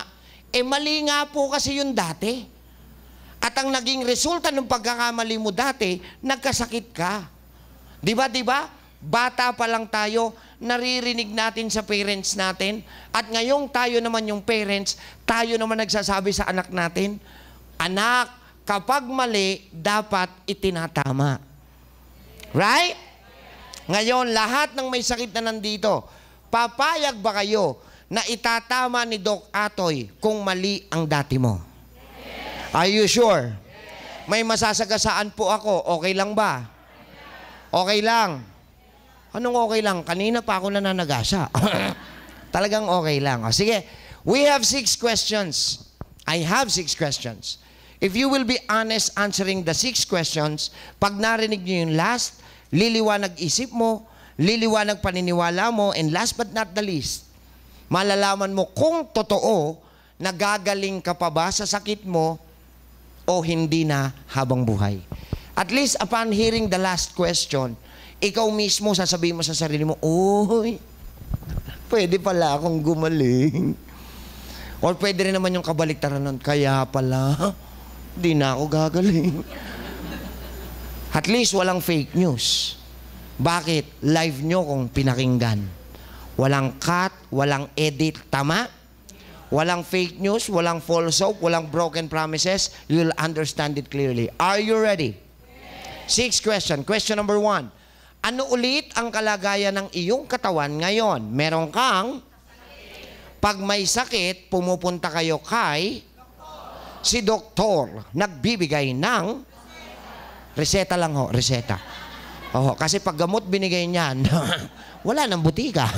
Mali nga po kasi yung dati. At ang naging resulta ng pagkakamali mo dati, nagkasakit ka. Di ba? Bata pa lang tayo, naririnig natin sa parents natin. At ngayong tayo naman yung parents, tayo naman nagsasabi sa anak natin, anak, kapag mali, dapat itinatama. Right? Ngayon, lahat ng may sakit na nandito, papayag ba kayo na itatama ni Doc Atoie kung mali ang dati mo? Are you sure? May masasagasaan po ako. Okay lang ba? Okay lang. Anong okay lang? Kanina pa ako nananagasa. Talagang okay lang. O, sige. We have 6 questions. I have 6 questions. If you will be honest answering the 6 questions, pag narinig nyo yung last, liliwanag isip mo, liliwanag paniniwala mo, and last but not the least, malalaman mo kung totoo nagagaling ka pa ba sa sakit mo o hindi na habang buhay. At least upon hearing the last question, ikaw mismo sasabihin mo sa sarili mo, uy, pwede pala akong gumaling. Or pwede rin naman yung kabaliktaran nun, kaya pala, di na ako gagaling. At least walang fake news. Bakit? Live nyo kung pinakinggan. Walang cut, walang edit, tama? Walang fake news, walang false hope, walang broken promises. You'll understand it clearly. Are you ready? Yes. 6 question. Question number 1. Ano ulit ang kalagayan ng iyong katawan ngayon? Meron kang, pag may sakit, pumupunta kayo kay si doktor. Nagbibigay ng reseta lang ho, reseta. Oh, kasi pag gamot binigay niyan, wala nang butika.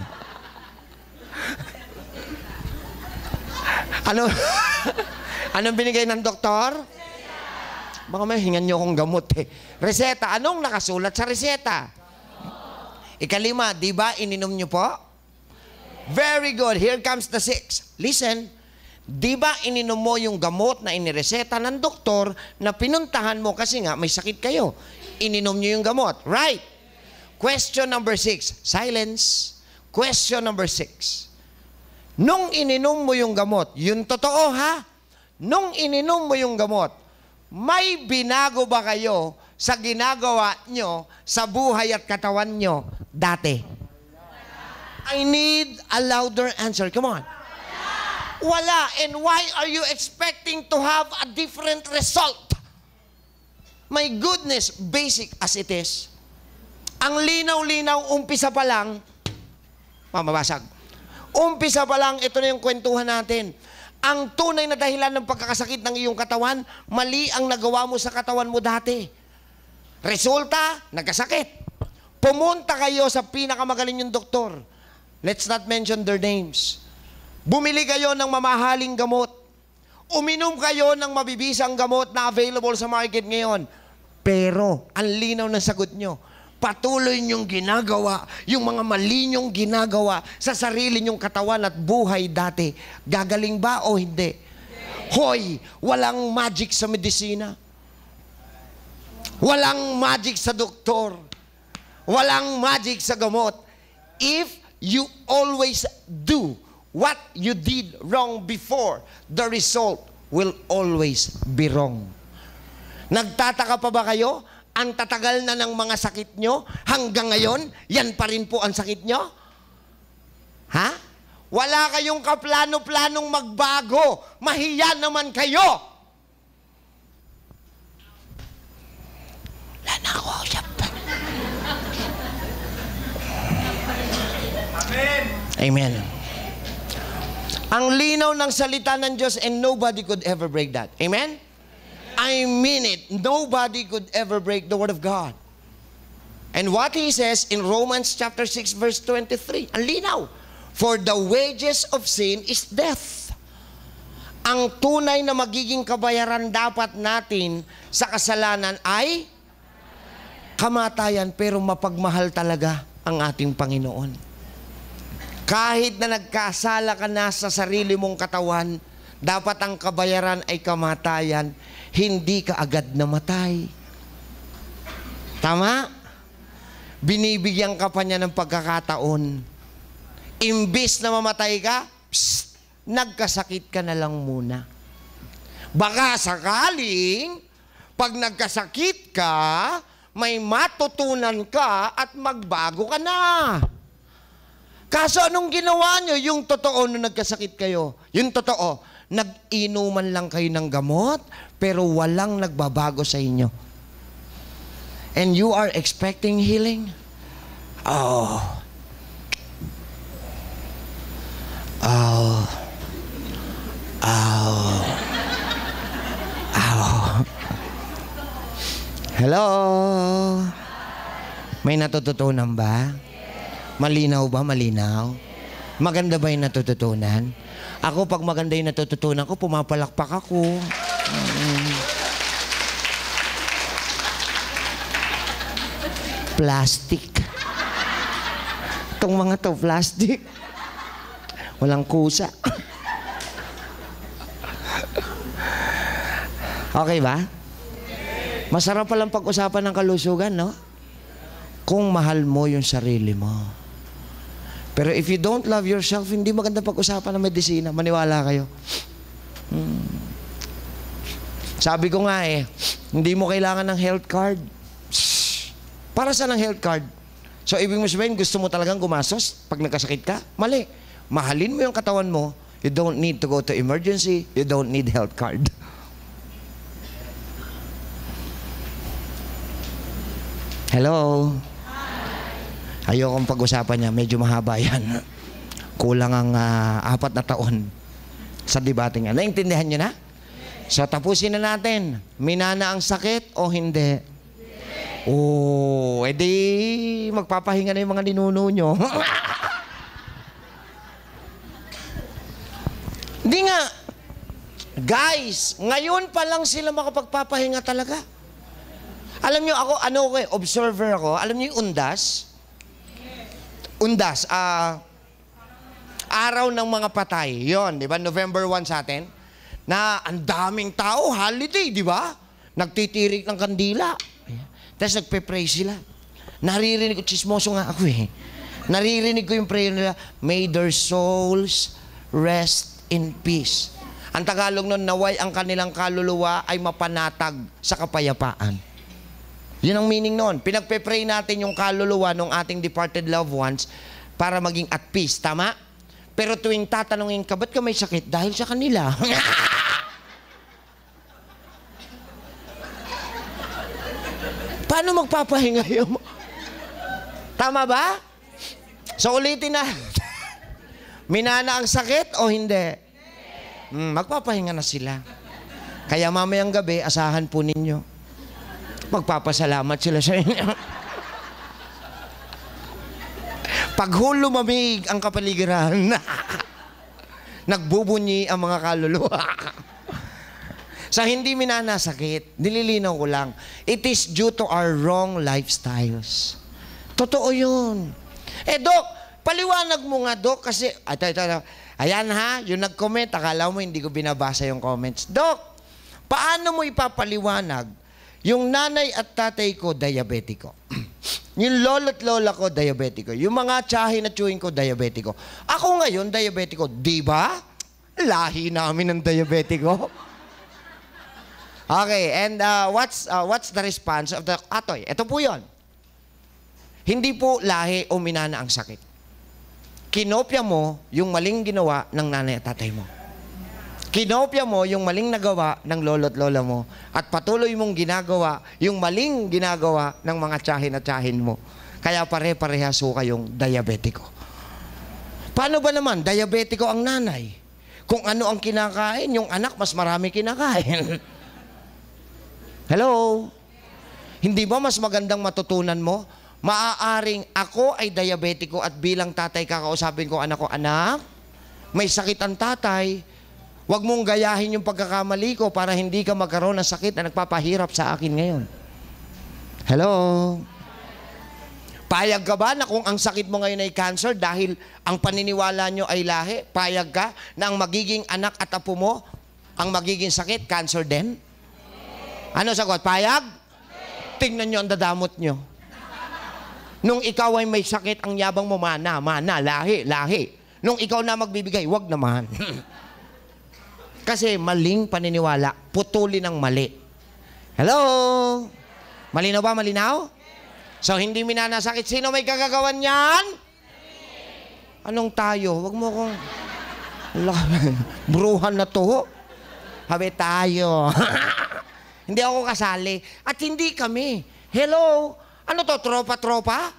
Anong binigay ng doktor? Baka may hingan nyo akong gamot eh. Reseta. Anong nakasulat sa reseta? 5, di ba ininom nyo po? Very good. Here comes the 6. Listen. Di ba ininom mo yung gamot na inireseta ng doktor na pinuntahan mo kasi nga may sakit kayo? Ininom nyo yung gamot. Right. Question number 6. Silence. Question number 6. Nung ininom mo yung gamot, yun totoo ha? Nung ininom mo yung gamot, may binago ba kayo sa ginagawa nyo sa buhay at katawan nyo dati? I need a louder answer. Come on. Wala. And why are you expecting to have a different result? My goodness, basic as it is. Ang linaw-linaw, umpisa pa lang, mamabasag. Umpisa pa lang, ito na yung kwentuhan natin. Ang tunay na dahilan ng pagkakasakit ng iyong katawan, mali ang nagawa mo sa katawan mo dati. Resulta, nagkasakit. Pumunta kayo sa pinakamagaling yung doktor. Let's not mention their names. Bumili kayo ng mamahaling gamot. Uminom kayo ng mabibisang gamot na available sa market ngayon. Pero, ang linaw ng sagot nyo, patuloy niyong ginagawa, yung mga mali niyong ginagawa sa sarili niyong katawan at buhay dati. Gagaling ba o hindi? Hoy, walang magic sa medisina. Walang magic sa doktor. Walang magic sa gamot. If you always do what you did wrong before, the result will always be wrong. Nagtataka pa ba kayo? Ang tatagal na ng mga sakit nyo, hanggang ngayon, yan pa rin po ang sakit nyo? Ha? Wala kayong kaplano-planong magbago. Mahiya naman kayo. Wala na ako. Amen. Amen. Ang linaw ng salita ng Diyos and nobody could ever break that. Amen? I mean it. Nobody could ever break the Word of God. And what He says in Romans chapter 6 verse 23, ang linaw, for the wages of sin is death. Ang tunay na magiging kabayaran dapat natin sa kasalanan ay kamatayan, pero mapagmahal talaga ang ating Panginoon. Kahit na nagkasala ka na sa sarili mong katawan, dapat ang kabayaran ay kamatayan. Hindi ka agad namatay. Tama? Binibigyan ka pa niya ng pagkakataon. Imbis na mamatay ka, nagkasakit ka na lang muna. Baka sakaling, pag nagkasakit ka, may matutunan ka at magbago ka na. Kaso anong ginawa nyo? Yung totoo nung nagkasakit kayo. Yung totoo, nag-inuman lang kayo ng gamot, pero walang nagbabago sa inyo. And you are expecting healing? Oh. Oh. Oh. Oh. Hello? May natututunan ba? Malinaw ba? Malinaw? Maganda ba yung natututunan? Ako, pag maganda yung natututunan ko, pumapalakpak ako. Plastic. Itong mga to, plastic. Walang kusa. Okay ba? Masarap palang pag-usapan ng kalusugan, no? Kung mahal mo yung sarili mo. Pero if you don't love yourself, hindi maganda pag-usapan ng medisina. Maniwala kayo. Sabi ko nga hindi mo kailangan ng health card. Para saan ang health card? So, ibig mo sabihin, gusto mo talagang gumastos pag nagkasakit ka? Mali. Mahalin mo yung katawan mo. You don't need to go to emergency. You don't need health card. Hello? Ayokong pag-usapan niya. Medyo mahaba yan. Kulang ang 4 na taon sa debate nga. Naintindihan niyo na? So, tapusin na natin. Minana ang sakit o hindi? Oh, edi magpapahinga na yung mga ninuno nyo. Hindi nga. Guys, ngayon pa lang sila makapagpapahinga talaga. Alam nyo ako, observer ako. Alam nyo yung undas? Undas, araw ng mga patay. Yon, di ba? November 1 sa atin. Na ang daming tao, holiday, di ba? Nagtitirik ng kandila. Tapos nagpe-pray sila. Naririnig ko, chismoso nga ako Naririnig ko yung prayer nila, may their souls rest in peace. Ang Tagalog nun, naway ang kanilang kaluluwa ay mapanatag sa kapayapaan. Yun ang meaning noon. Pinagpe-pray natin yung kaluluwa ng ating departed loved ones para maging at peace. Tama? Pero tuwing tatanungin ka, ba't ka may sakit? Dahil sa kanila. Paano magpapahinga yun? Tama ba? So ulitin na. Minana ang sakit o hindi? Magpapahinga na sila. Kaya mamayang gabi, asahan po ninyo. Magpapasalamat sila sa inyo. Pag lumamig ang kapaligiran, nagbubunyi ang mga kaluluwa. Sa hindi minanasakit, nililinaw ko lang, it is due to our wrong lifestyles. Totoo yun. Dok, paliwanag mo nga, Dok, kasi, ayan ha, yung nag-comment, akala mo hindi ko binabasa yung comments. Dok, paano mo ipapaliwanag yung nanay at tatay ko, diabetiko. Yung lolo't lola ko, diabetiko. Yung mga tiyahin at tiyuhin ko, diabetiko. Ako ngayon, diabetiko. Di ba? Lahi namin ng diabetiko. Okay, and what's the response of the Atoie? Ito po yun. Hindi po lahi o minana ang sakit. Kinopya mo yung maling ginawa ng nanay at tatay mo. Kinopya mo yung maling nagawa ng lolo't lola mo at patuloy mong ginagawa yung maling ginagawa ng mga tiyahin at tiyahin mo. Kaya pare-parehas ho kayong diabetiko. Paano ba naman? Diabetiko ang nanay. Kung ano ang kinakain, yung anak mas marami kinakain. Hello? Hindi ba mas magandang matutunan mo? Maaaring ako ay diabetiko at bilang tatay kakausapin ko anak ko, anak, may sakit ang tatay. Huwag mong gayahin yung pagkakamali ko para hindi ka magkaroon ng sakit na nagpapahirap sa akin ngayon. Hello? Payag ka ba na kung ang sakit mo ngayon ay cancer dahil ang paniniwala nyo ay lahi? Payag ka na ang magiging anak at apo mo, ang magiging sakit, cancer din? Ano sagot? Payag? Tingnan nyo ang dadamot nyo. Nung ikaw ay may sakit, ang yabang mo, mana, lahi. Nung ikaw na magbibigay, wag naman. Kasi maling paniniwala, putulin ang mali. Hello? Malinaw ba? Malinaw? So, hindi minanasakit. Sino may kagagawan yan? Anong tayo? Wag mo kong... Bruhan na to. Habi tayo. Hindi ako kasali. At hindi kami. Hello? Ano to? Tropa-tropa?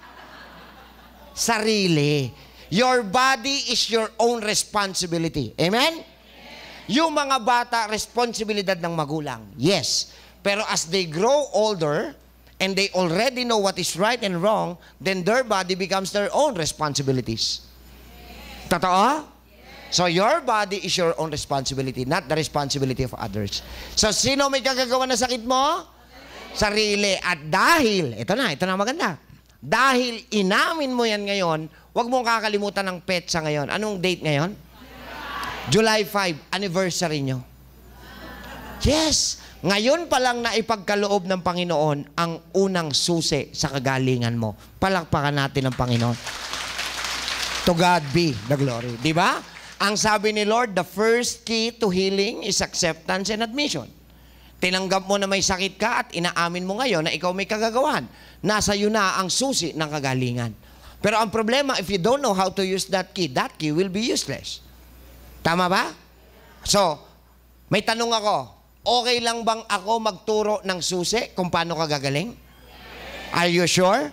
Sarili. Your body is your own responsibility. Amen? Yung mga bata, responsibilidad ng magulang. Yes. Pero as they grow older, and they already know what is right and wrong, then their body becomes their own responsibilities. Totoo? So your body is your own responsibility, not the responsibility of others. So sino may kagagawa ng sakit mo? Sarili. At dahil, ito na maganda. Dahil inamin mo yan ngayon, huwag mong kakalimutan ng petsa ngayon. Anong date ngayon? July 5, anniversary nyo. Yes. Ngayon pa lang na ipagkaloob ng Panginoon ang unang susi sa kagalingan mo. Palakpakan natin ang Panginoon. To God be the glory. Di ba? Ang sabi ni Lord, the first key to healing is acceptance and admission. Tinanggap mo na may sakit ka at inaamin mo ngayon na ikaw may kagagawan. Nasa iyo na ang susi ng kagalingan. Pero ang problema, if you don't know how to use that key will be useless. Tama ba? So, may tanong ako. Okay lang bang ako magturo ng susi kung paano ka gagaling? Are you sure?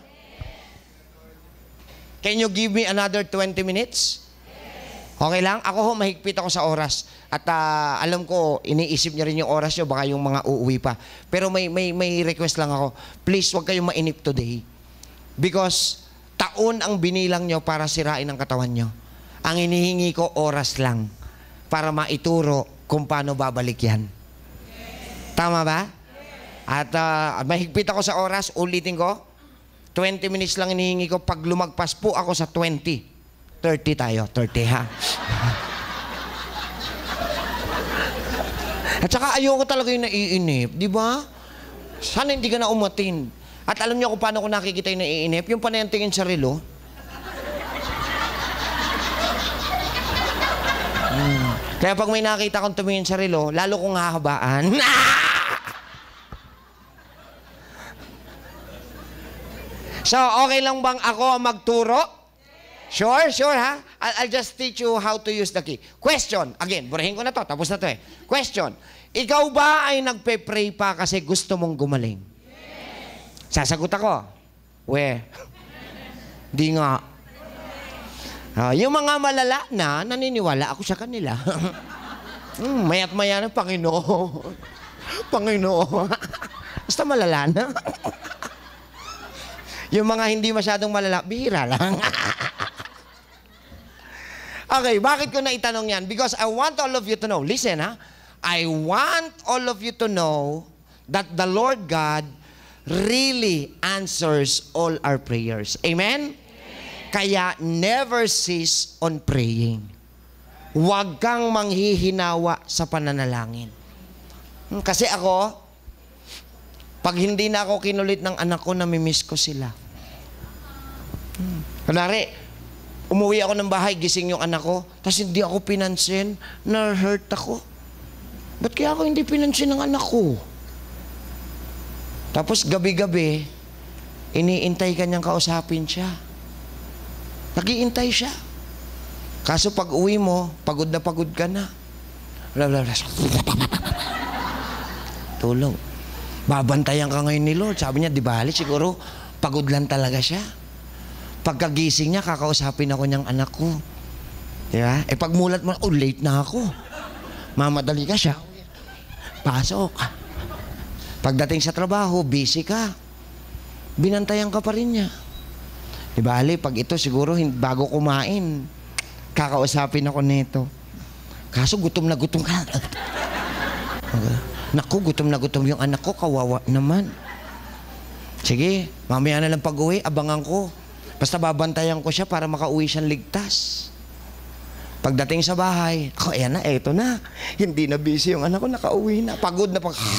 Can you give me another 20 minutes? Okay lang? Ako mahigpit ako sa oras. At alam ko, iniisip niya rin yung oras niyo, baka yung mga uuwi pa. Pero may request lang ako. Please, huwag kayong mainip today. Because taon ang binilang niyo para sirain ang katawan niyo. Ang inihingi ko, oras lang. Para maituro kung paano babalik yan. Tama ba? At mahigpit ako sa oras, ulitin ko. 20 minutes lang inihingi ko. Pag lumagpas po ako sa 20, 30 tayo. 30 ha. At saka ayoko talaga yung naiinip. Di ba? Sana hindi ka na umatin. At alam niyo kung paano ko nakikita yung naiinip? Yung panayantingin sa relo. Kaya pag may nakita kong tumingin sa relo, lalo kong hahabaan. So, okay lang bang ako magturo? Sure ha? I'll just teach you how to use the key. Question. Again, burahin ko na to. Tapos na to eh. Question. Ikaw ba ay nagpe-pray pa kasi gusto mong gumaling? Yes. Sasagot ako. Di nga. Yung mga malala na, naniniwala ako sa kanila. Maya't maya na, Panginoon. Panginoon. Basta malala na. Yung mga hindi masyadong malala, bihira lang. Okay, bakit ko na itanong yan? Because I want all of you to know. Listen, ha? I want all of you to know that the Lord God really answers all our prayers. Amen? Kaya never cease on praying. Huwag kang manghihinawa sa pananalangin. Kasi ako, pag hindi na ako kinulit ng anak ko, namimiss ko sila. Kunwari, umuwi ako ng bahay, gising yung anak ko, tapos hindi ako pinansin, na-hurt ako. Ba't kaya ako hindi pinansin ng anak ko? Tapos gabi-gabi, iniintay ka niyang kausapin siya. Nag-iintay siya. Kaso pag uwi mo, pagod na pagod ka na. Tulong. Babantayan ka ngayon ni Lord. Sabi niya, di bali, siguro pagod lang talaga siya. Pagkagising niya, kakausapin ako niyang anak ko. Diba? Pagmulat mo, late na ako. Mamadali ka siya. Pasok. Pagdating sa trabaho, busy ka. Binantayan ka pa rin niya. Diba, Ali, pag ito siguro bago kumain, kakausapin ako nito. Kaso gutom na gutom ka. Naku, gutom na gutom yung anak ko, kawawa naman. Sige, mamaya na lang pag-uwi, abangan ko. Basta babantayan ko siya para makauwi siyang ligtas. Pagdating sa bahay, ako, ayan na, eto na. Hindi na busy yung anak ko, nakauwi na. Pagod na pag...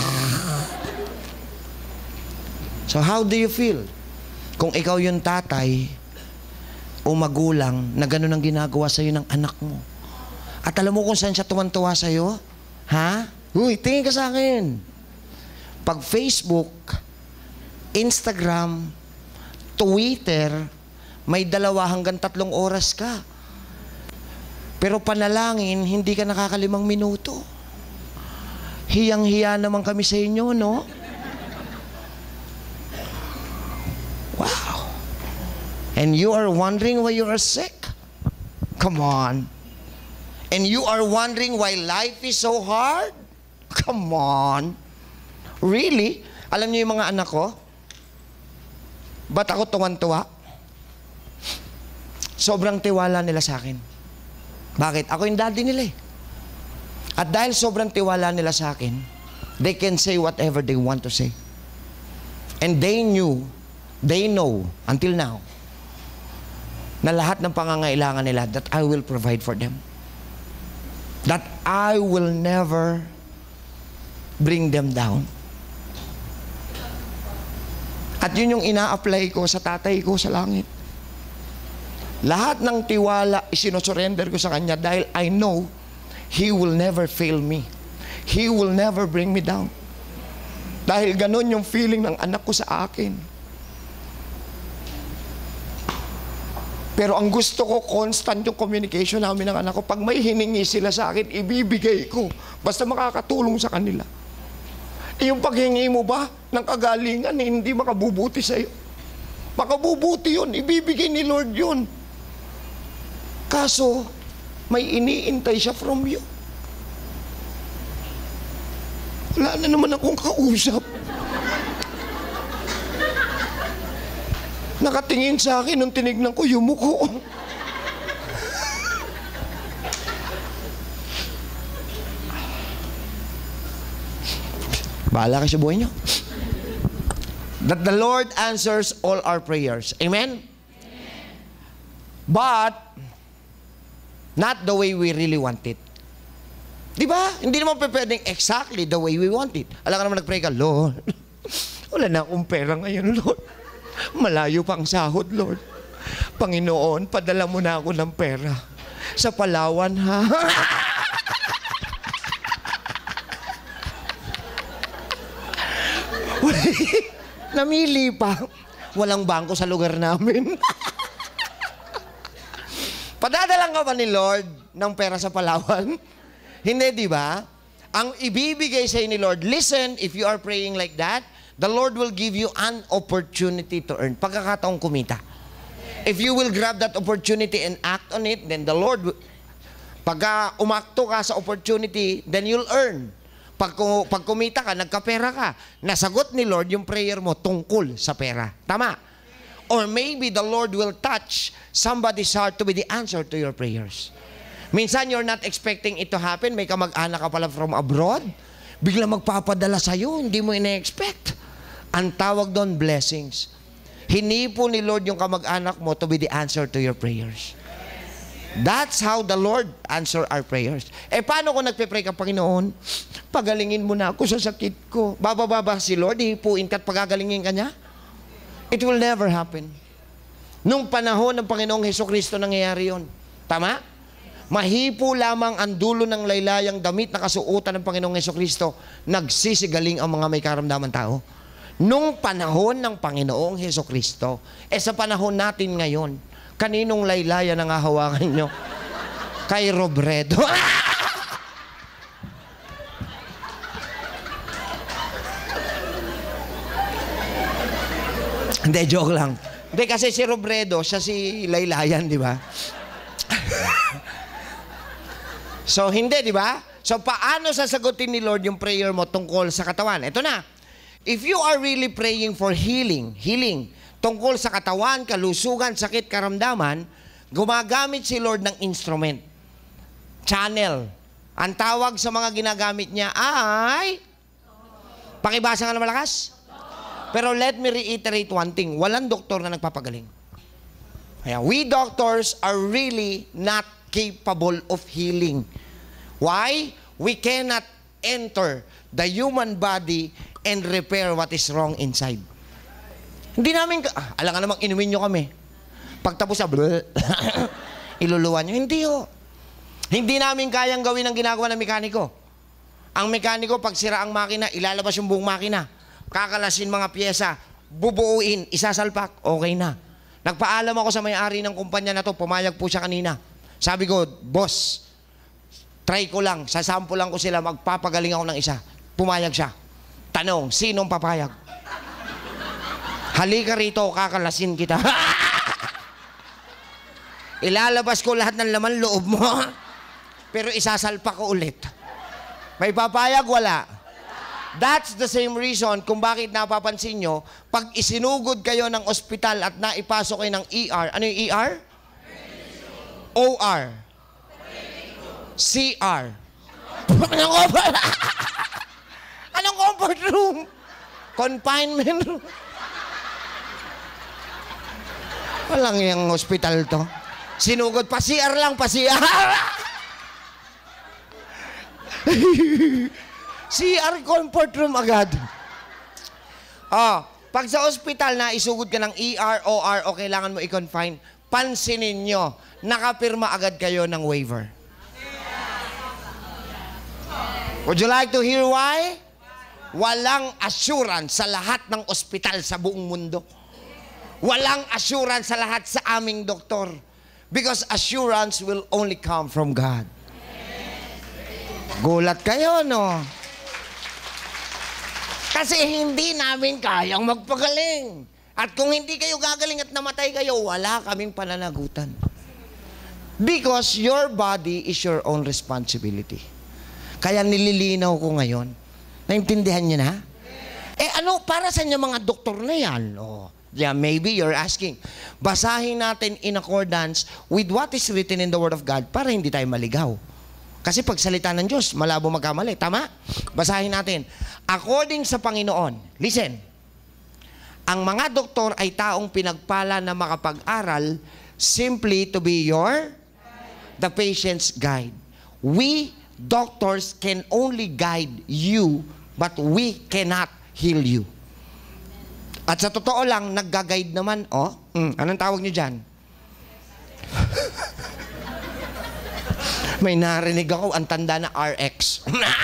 So how do you feel? Kung ikaw yung tatay, o magulang na gano'n ang ginagawa sa'yo ng anak mo. At alam mo kung saan siya tuwan-tuwa sa'yo? Ha? Uy, tingin ka sa akin. Pag Facebook, Instagram, Twitter, may 2 hanggang 3 oras ka. Pero panalangin, hindi ka nakaka5 minuto. Hiyang-hiya naman kami sa inyo, no? Wow. And you are wondering why you are sick? Come on. And you are wondering why life is so hard? Come on. Really? Alam niyo yung mga anak ko? Ba't ako tuwan-tuwa? Sobrang tiwala nila sa akin. Bakit? Ako yung daddy nila eh. At dahil sobrang tiwala nila sa akin, they can say whatever they want to say. And they know, until now, na lahat ng pangangailangan nila, that I will provide for them. That I will never bring them down. At yun yung ina-apply ko sa tatay ko sa langit. Lahat ng tiwala, isinosurrender ko sa Kanya dahil I know He will never fail me. He will never bring me down. Dahil ganun yung feeling ng anak ko sa akin. Pero ang gusto ko, constant yung communication namin ng anak ko. Pag may hiningi sila sa akin, ibibigay ko. Basta makakatulong sa kanila. Yung paghingi mo ba ng kagalingan, hindi makabubuti sa'yo. Makabubuti yun. Ibibigay ni Lord yun. Kaso, may iniintay siya from you. Wala na naman akong kausap. Nakatingin sa akin nung tinignan ko yung muko. Bahala ka sa buhay niyo. That the Lord answers all our prayers. Amen? But, not the way we really want it. Di ba? Hindi naman pwedeng exactly the way we want it. Alam ka naman nag-pray ka, Lord, wala na akong pera ngayon, Lord. Malayo pa ang sahod, Lord. Panginoon, padala mo na ako ng pera. Sa Palawan, ha? Namili pa. Walang bangko sa lugar namin. Padadalang ka ba ni Lord ng pera sa Palawan? Hindi, di ba? Ang ibibigay sa ni Lord, listen, if you are praying like that, the Lord will give you an opportunity to earn. Pagkakataong kumita. If you will grab that opportunity and act on it, then the Lord, pagka umakto ka sa opportunity, then you'll earn. Pag kumita ka, nagkapera ka, nasagot ni Lord yung prayer mo tungkol sa pera. Tama? Or maybe the Lord will touch somebody's heart to be the answer to your prayers. Minsan you're not expecting it to happen. May kamag-anak ka pala from abroad. Bigla magpapadala sa'yo, hindi mo ina-expect. Ang tawag doon, blessings. Hinipo ni Lord yung kamag-anak mo to be the answer to your prayers. That's how the Lord answer our prayers. Eh, paano kung nagpe-pray ka, Panginoon? Pagalingin mo na ako sa sakit ko. Bababa ba si Lord? Hipuin ka at pagagalingin ka niya? It will never happen. Nung panahon ng Panginoong Hesukristo nangyayari yun. Tama? Mahipo lamang ang dulo ng laylayang damit na kasuotan ng Panginoong Hesukristo, nagsisigaling ang mga may karamdaman tao. Nung panahon ng Panginoong Hesukristo, sa panahon natin ngayon, kaninong laylayan ang hahawakan nyo? Kay Robredo. Hindi, joke lang. Hindi, kasi si Robredo, siya si laylayan, di ba? So, hindi, di ba? So, paano sasagutin ni Lord yung prayer mo tungkol sa katawan? Ito na. If you are really praying for healing, tungkol sa katawan, kalusugan, sakit, karamdaman, gumagamit si Lord ng instrument. Channel. Ang tawag sa mga ginagamit niya ay... Pakibasa nga na malakas? Pero let me reiterate one thing. Walang doktor na nagpapagaling. Kaya we doctors are really not capable of healing. Why? We cannot enter the human body and repair what is wrong inside. Hindi namin, alam nga namang inumin nyo kami. Pagtapos sa iluluwan nyo. Hindi ho. Hindi namin kayang gawin ang ginagawa ng mekaniko. Ang mekaniko, pag sira ang makina, ilalabas yung buong makina. Kakalasin mga pyesa, bubuuin, isasalpak, okay na. Nagpaalam ako sa may-ari ng kumpanya na to, pumayag po siya kanina. Sabi ko, boss, try ko lang, sasample lang ko sila, magpapagaling ako ng isa. Pumayag siya. Tanong, sinong papayag? Halika rito, kakalasin kita. Ilalabas ko lahat ng laman loob mo, pero isasalpak ko ulit. May papayag? Wala. That's the same reason kung bakit napapansin nyo, pag isinugod kayo ng ospital at naipasok kayo ng ER, ano yung ER? OR. CR. Anong comfort room? Confinement room. Walang yung hospital to. Sinugod, pa CR lang, pa CR. CR comfort room agad. Oh, pag sa ospital na isugod ka ng ER, OR o kailangan mo i-confine, pansinin nyo, nakapirma agad kayo ng waiver. Would you like to hear why? Walang assurance sa lahat ng ospital sa buong mundo. Walang assurance sa lahat sa aming doktor. Because assurance will only come from God. Gulat kayo, no? Kasi hindi namin kayang magpagaling. At kung hindi kayo gagaling at namatay kayo, wala kaming pananagutan. Because your body is your own responsibility. Kaya nililinaw ko ngayon. Naintindihan niyo na? Eh ano, para sa inyo mga doktor na yan? Oh, yeah, maybe you're asking. Basahin natin in accordance with what is written in the Word of God para hindi tayo maligaw. Kasi pag salita ng Diyos, malabo magkamali. Tama? Basahin natin. According sa Panginoon, listen, ang mga doktor ay taong pinagpala na makapag-aral simply to be the patient's guide. We, doctors, can only guide you, but we cannot heal you. At sa totoo lang, nagga-guide naman, anong tawag niyo dyan? May narinig ako, ang tanda na RX.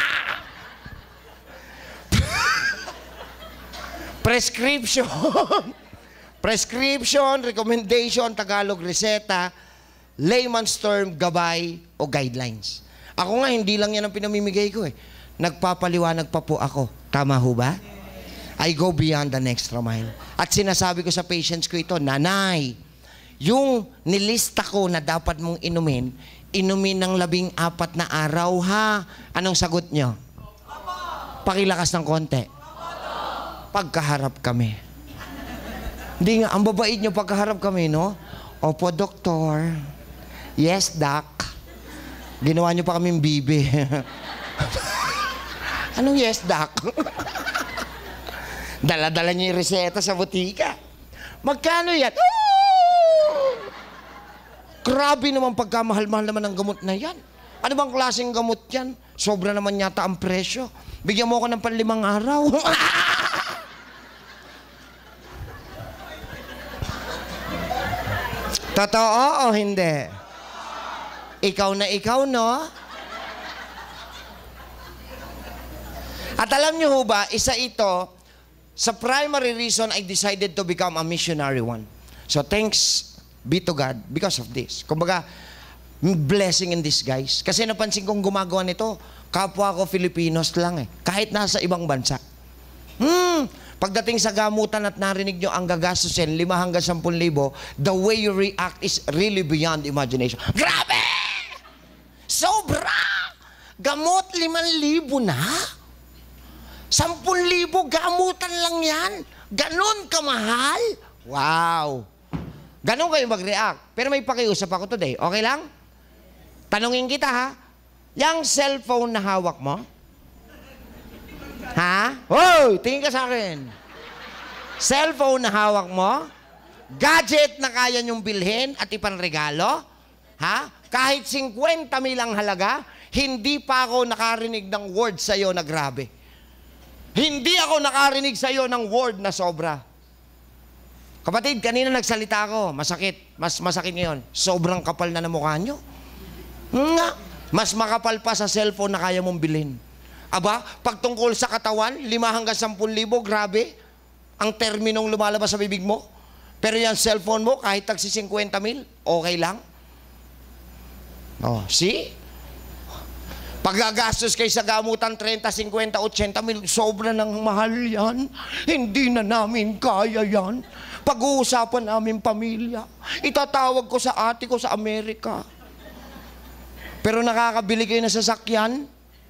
Prescription. Prescription, recommendation, Tagalog, reseta, layman's term, gabay, o guidelines. Ako nga, hindi lang yan ang pinamimigay ko eh. Nagpapaliwanag pa po ako. Tama ho ba? I go beyond the extra mile. At sinasabi ko sa patients ko ito, nanay, yung nilista ko na dapat mong inumin ng 14 na araw, ha? Anong sagot nyo? Pakilakas ng konti. Pagkaharap kami. Hindi nga, ang babait nyo pagkaharap kami, no? Opo, doktor. Yes, doc. Ginawa nyo pa kaming bibi. Anong yes, doc? Dala-dala nyo yung reseta sa butika. Magkano yan? Grabe naman pagkamahal-mahal naman ang gamot na yan. Ano bang klaseng gamot yan? Sobra naman yata ang presyo. Bigyan mo ako ng 5 araw. Totoo o hindi? Ikaw na ikaw, no? At alam niyo ho ba, isa ito, sa primary reason I decided to become a missionary one. So thanks be to God because of this. Kumbaga, blessing in disguise. Kasi napansin kong gumagawa nito, kapwa ko Filipinos lang eh. Kahit nasa ibang bansa. Pagdating sa gamutan at narinig nyo ang gagastusin, 5 hanggang 10,000, the way you react is really beyond imagination. Grabe! Sobra! Gamot 5,000 na? 10,000 gamutan lang yan? Ganon kamahal? Wow! Ganon kayo mag-react. Pero may pakiusap ako today. Okay lang? Tanungin kita ha. Yang cellphone na hawak mo? Ha? Hoy! Tingin ka sa akin. Cellphone na hawak mo? Gadget na kaya nyong bilhin at ipanregalo? Ha? Kahit 50,000 ang halaga, hindi pa ako nakarinig ng word sa'yo na grabe. Hindi ako nakarinig sa'yo ng word na sobra. Kapatid, kanina nagsalita ako, masakit. Mas masakit ngayon. Sobrang kapal na mukha nyo. Nga, mas makapal pa sa cellphone na kaya mong bilhin. Aba, pag tungkol sa katawan, 5 hanggang 10,000, grabe. Ang terminong lumalabas sa bibig mo. Pero yung cellphone mo, kahit tagsi 50,000, okay lang. Oh, see? Paggagastos kayo sa gamutan 30, 50, 80,000, sobra ng mahal yan. Hindi na namin kaya yan. Pag-uusapan namin pamilya. Itatawag ko sa ate ko sa Amerika. Pero nakakabili kayo ng sasakyan?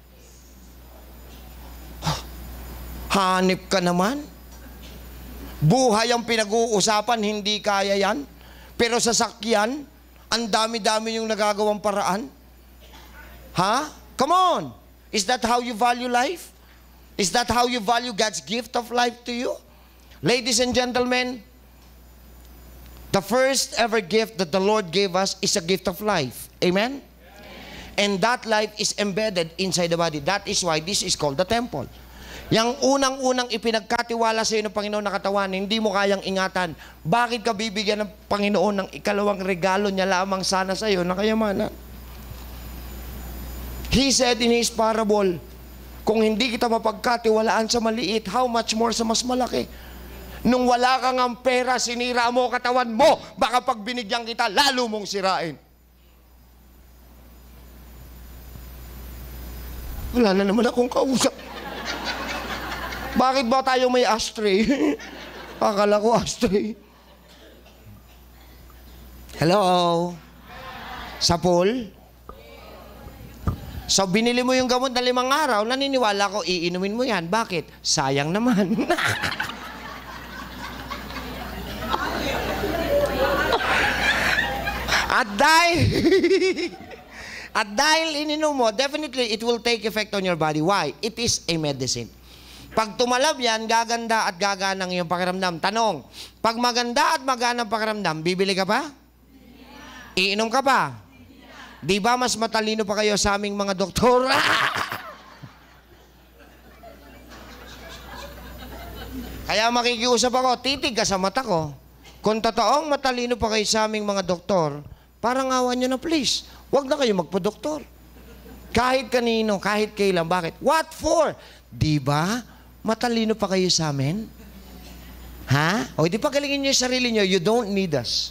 Hanip ka naman. Buhay ang pinag-uusapan, hindi kaya yan. Pero sasakyan, ang dami-dami yung nagagawang paraan. Ha? Come on. Is that how you value life? Is that how you value God's gift of life to you? Ladies and gentlemen, the first ever gift that the Lord gave us is a gift of life. Amen? And that life is embedded inside the body. That is why this is called the temple. Yang unang-unang ipinagkatiwala sa iyo ng Panginoon na katawan, hindi mo kayang ingatan. Bakit ka bibigyan ng Panginoon ng ikalawang regalo niya lamang sana sa iyo na kayamanan? He said in His parable, kung hindi kita mapagkatiwalaan sa maliit, how much more sa mas malaki? Nung wala kang ang pera, sinira mo katawan mo, baka pag binigyan kita, lalo mong sirain. Wala na naman akong kausap. Bakit ba tayo may ashtray? Akala ko ashtray. Hello? Sa pool? So, binili mo yung gamot na 5 araw, naniniwala ko, iinumin mo yan. Bakit? Sayang naman. At dahil ininom mo, definitely it will take effect on your body. Why? It is a medicine. Pag tumalab yan, gaganda at gagana ang iyong pakiramdam. Tanong, pag maganda at magana ang pakiramdam, bibili ka pa? Iinom ka pa? Di ba mas matalino pa kayo sa aming mga doktor? Kaya makikiusap ako, titig ka sa mata ko. Kung totoong matalino pa kayo sa aming mga doktor, parang awan nyo na please. Huwag na kayo magpa-doktor. Kahit kanino, kahit kailan. Bakit? What for? Di ba matalino pa kayo sa amin? Ha? O di pa galingin nyo yung sarili nyo, you don't need us.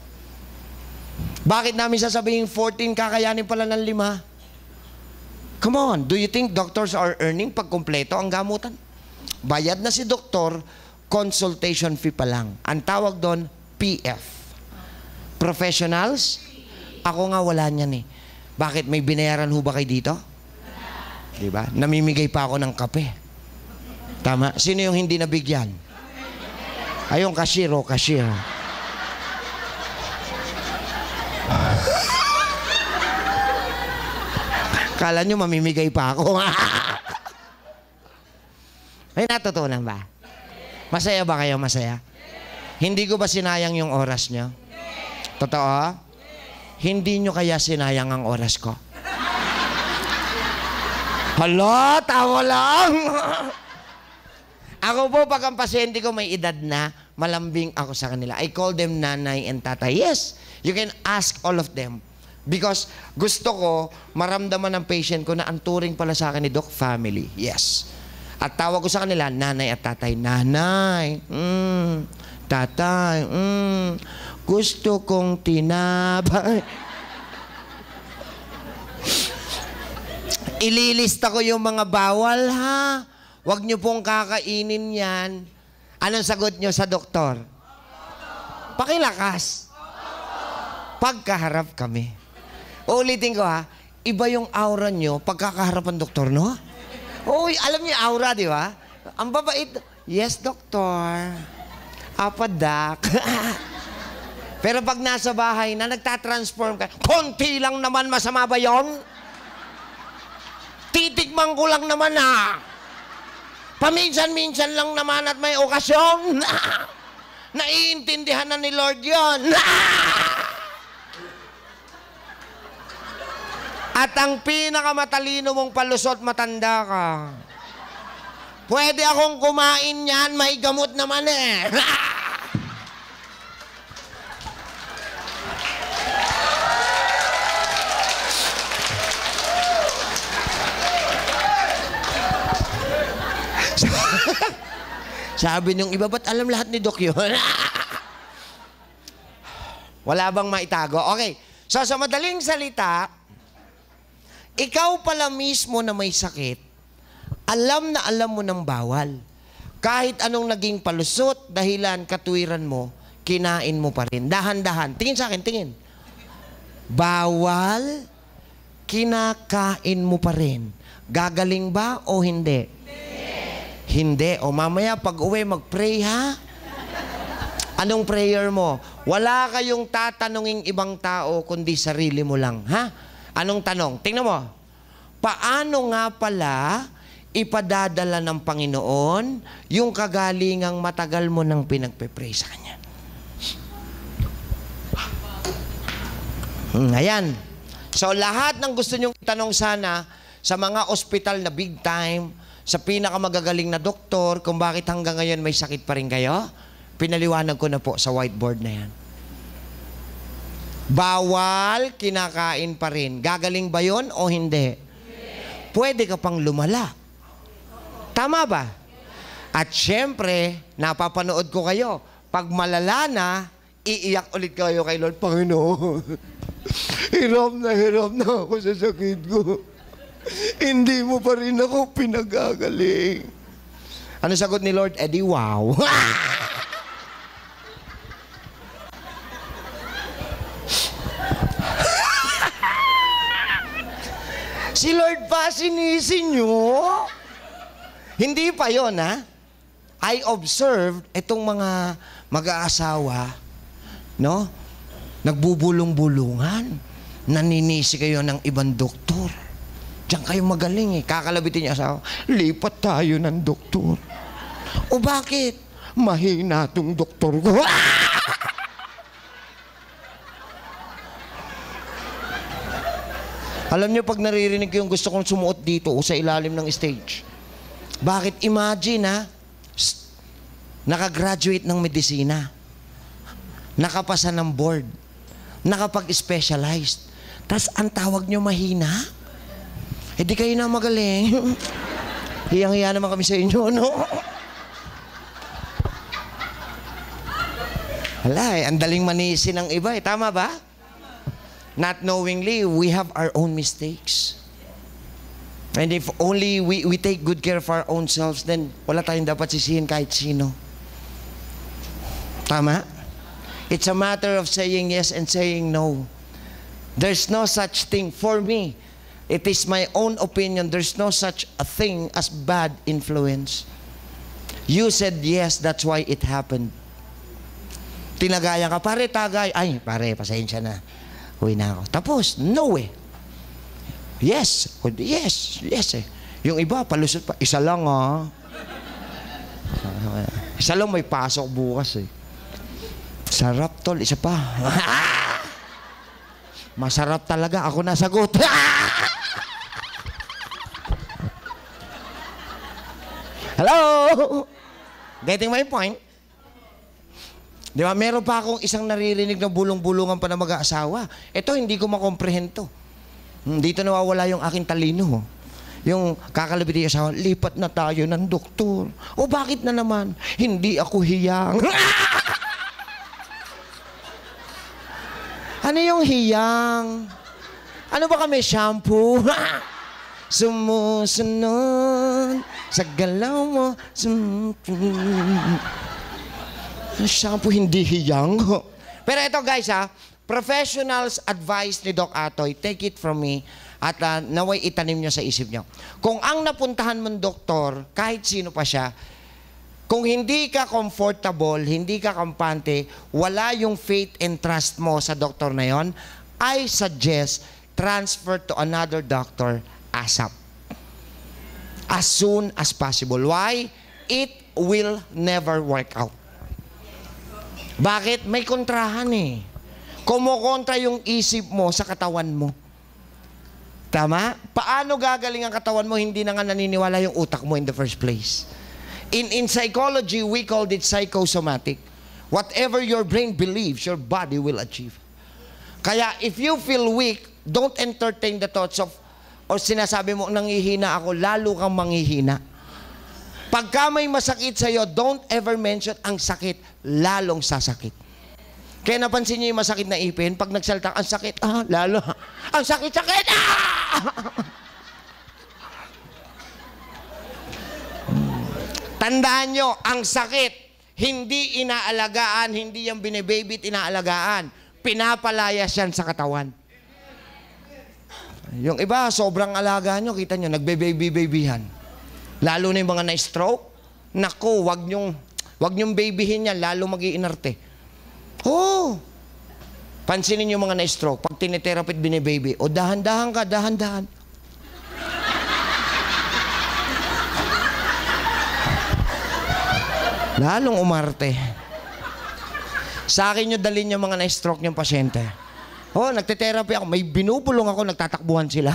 Bakit namin sasabihin 14, kakayanin pala ng 5? Come on, do you think doctors are earning pag kumpleto ang gamutan? Bayad na si doktor, consultation fee pa lang. Ang tawag doon, PF. Professionals? Ako nga wala niyan eh. Bakit, may binayaran ho ba kayo dito? Diba? Namimigay pa ako ng kape. Tama? Sino yung hindi nabigyan? Ay, yung cashier. Kala nyo mamimigay pa ako. Ay, natutunan ba? Masaya ba kayo? Masaya? Hindi ko ba sinayang yung oras nyo? Totoo? Hindi nyo kaya sinayang ang oras ko? Hala, tawa lang. Ako po, pag ang pasyente ko may edad na, malambing ako sa kanila. I call them nanay and tatay. Yes, you can ask all of them. Because gusto ko maramdaman ng patient ko na ang turing pala sa akin ni Doc, family. Yes. At tawag ko sa kanila, nanay at tatay. Nanay, tatay, gusto kong tinapay. Ililista ko yung mga bawal, ha? Huwag nyo pong kakainin yan. Anong sagot nyo sa doktor? Pakilakas. Pagkaharap kami. Uulitin ko ha, iba yung aura nyo pagkakaharap ang doktor, no? Uy, alam niyo aura, di ba? Ang babait. Yes, doktor. Apadak. Pero pag nasa bahay na nagtatransform ka, konti lang naman, masama ba yun? Titikman ko lang naman ha. Paminsan-minsan lang naman at may okasyon. Naiintindihan na ni Lord yun. At ang pinakamatalino mong palusot, matanda ka. Pwede akong kumain yan, may gamot naman eh. Sabi niyong iba, ba't alam lahat ni Doc yun? Wala bang maitago? Okay. So, sa madaling salita, ikaw pala mismo na may sakit, alam na alam mo ng bawal. Kahit anong naging palusot, dahilan, katwiran mo, kinain mo pa rin. Dahan-dahan. Tingin sa akin, tingin. Bawal, kinakain mo pa rin. Gagaling ba o hindi? Hindi. O mamaya pag uwi, mag-pray ha? Anong prayer mo? Wala kayong tatanunging ibang tao kundi sarili mo lang. Ha? Anong tanong? Tingnan mo. Paano nga pala ipadadala ng Panginoon yung kagalingang matagal mo nang pinagpe-pray sa Kanya? Ayan. So lahat ng gusto nyong itanong sana sa mga ospital na big time, sa pinakamagagaling na doktor, kung bakit hanggang ngayon may sakit pa rin kayo, pinaliwanag ko na po sa whiteboard na yan. Bawal, kinakain pa rin. Gagaling ba yun o hindi? Pwede ka pang lumala. Tama ba? At syempre, napapanood ko kayo. Pag malala na, iiyak ulit kayo kay Lord, Panginoon. Hirap na ako sa sakit ko. Hindi mo pa rin ako pinagagaling. Ano sagot ni Lord? Eddie, wow. Si Lord pa sinisin nyo? Hindi pa yon ha? I observed itong mga mag-aasawa, no? Nagbubulong-bulungan. Naninisi kayo ng ibang doktor. Diyan kayo magaling eh. Kakalabitin niya asawa. Lipat tayo ng doktor. O bakit? Mahina tong doktor ko. Alam niyo, pag naririnig ko yung gusto kong sumuot dito o sa ilalim ng stage. Bakit? Imagine ha, nakagraduate ng medisina, nakapasa ng board, nakapag-specialized, tas ang tawag niyo mahina? Eh di kayo na magaling. Hiyang-hiya naman kami sa inyo, no? Hala eh, ang daling manisin ng iba eh. Tama ba? Not knowingly, we have our own mistakes. And if only we take good care of our own selves, then wala tayong dapat sisihin kahit sino. Tama? It's a matter of saying yes and saying no. There's no such thing for me. It is my own opinion. There's no such a thing as bad influence. You said yes, that's why it happened. Tinagayan ka, pare, tagay. Ay, pare, pasensya na. Uwi na ako. Tapos, no eh. Yes. Yes eh. Yung iba, palusot pa. Isa lang ah. Isa lang may pasok bukas eh. Sarap tol, isa pa. Masarap talaga. Ako nasagot. Hello? Getting my point? Di ba, meron pa akong isang naririnig na bulong-bulungan pa na mag-aasawa. Ito, hindi ko makomprehend to. Dito nawawala yung aking talino. Yung kakalabit yung asawa, lipat na tayo ng doktor. O bakit na naman? Hindi ako hiyang. Ano yung hiyang? Ano ba kami, shampoo? Sumusunod sa galaw mo. Shampoo, hindi hiyang. Pero ito guys ha, professionals advice ni Doc Atoie, take it from me, at naway itanim nyo sa isip nyo. Kung ang napuntahan mong doktor, kahit sino pa siya, kung hindi ka comfortable, hindi ka kampante, wala yung faith and trust mo sa doktor na yon, I suggest transfer to another doctor ASAP. As soon as possible. Why? It will never work out. Bakit? May kontrahan eh. Kumukontra yung isip mo sa katawan mo. Tama? Paano gagaling ang katawan mo, hindi na nga naniniwala yung utak mo in the first place? In psychology, we called it psychosomatic. Whatever your brain believes, your body will achieve. Kaya if you feel weak, don't entertain the thoughts of, or sinasabi mo, nangihina ako, lalo kang manghihina. Pagka may masakit sa'yo, don't ever mention ang sakit, lalong sasakit. Kaya napansin niyo yung masakit na ipin, pag nagsalita, ang sakit, lalo, ang sakit-sakit, Tandaan nyo, ang sakit, hindi inaalagaan, hindi yung binibaby't inaalagaan. Pinapalayas yan sa katawan. Yung iba, sobrang alaga nyo, kita nyo, nagbe-baby-babyhan. Lalo na yung mga na-stroke. Naku, wag nyong babyhin yan, lalo mag-iinarte. Pansinin yung mga na-stroke, pag tinitherapy at binibaby, dahan-dahan ka, dahan-dahan. Lalong umarte. Sa akin nyo dalhin yung mga na-stroke yung pasyente. Nagte-therapy ako. May binubulong ako, nagtatakbuhan sila.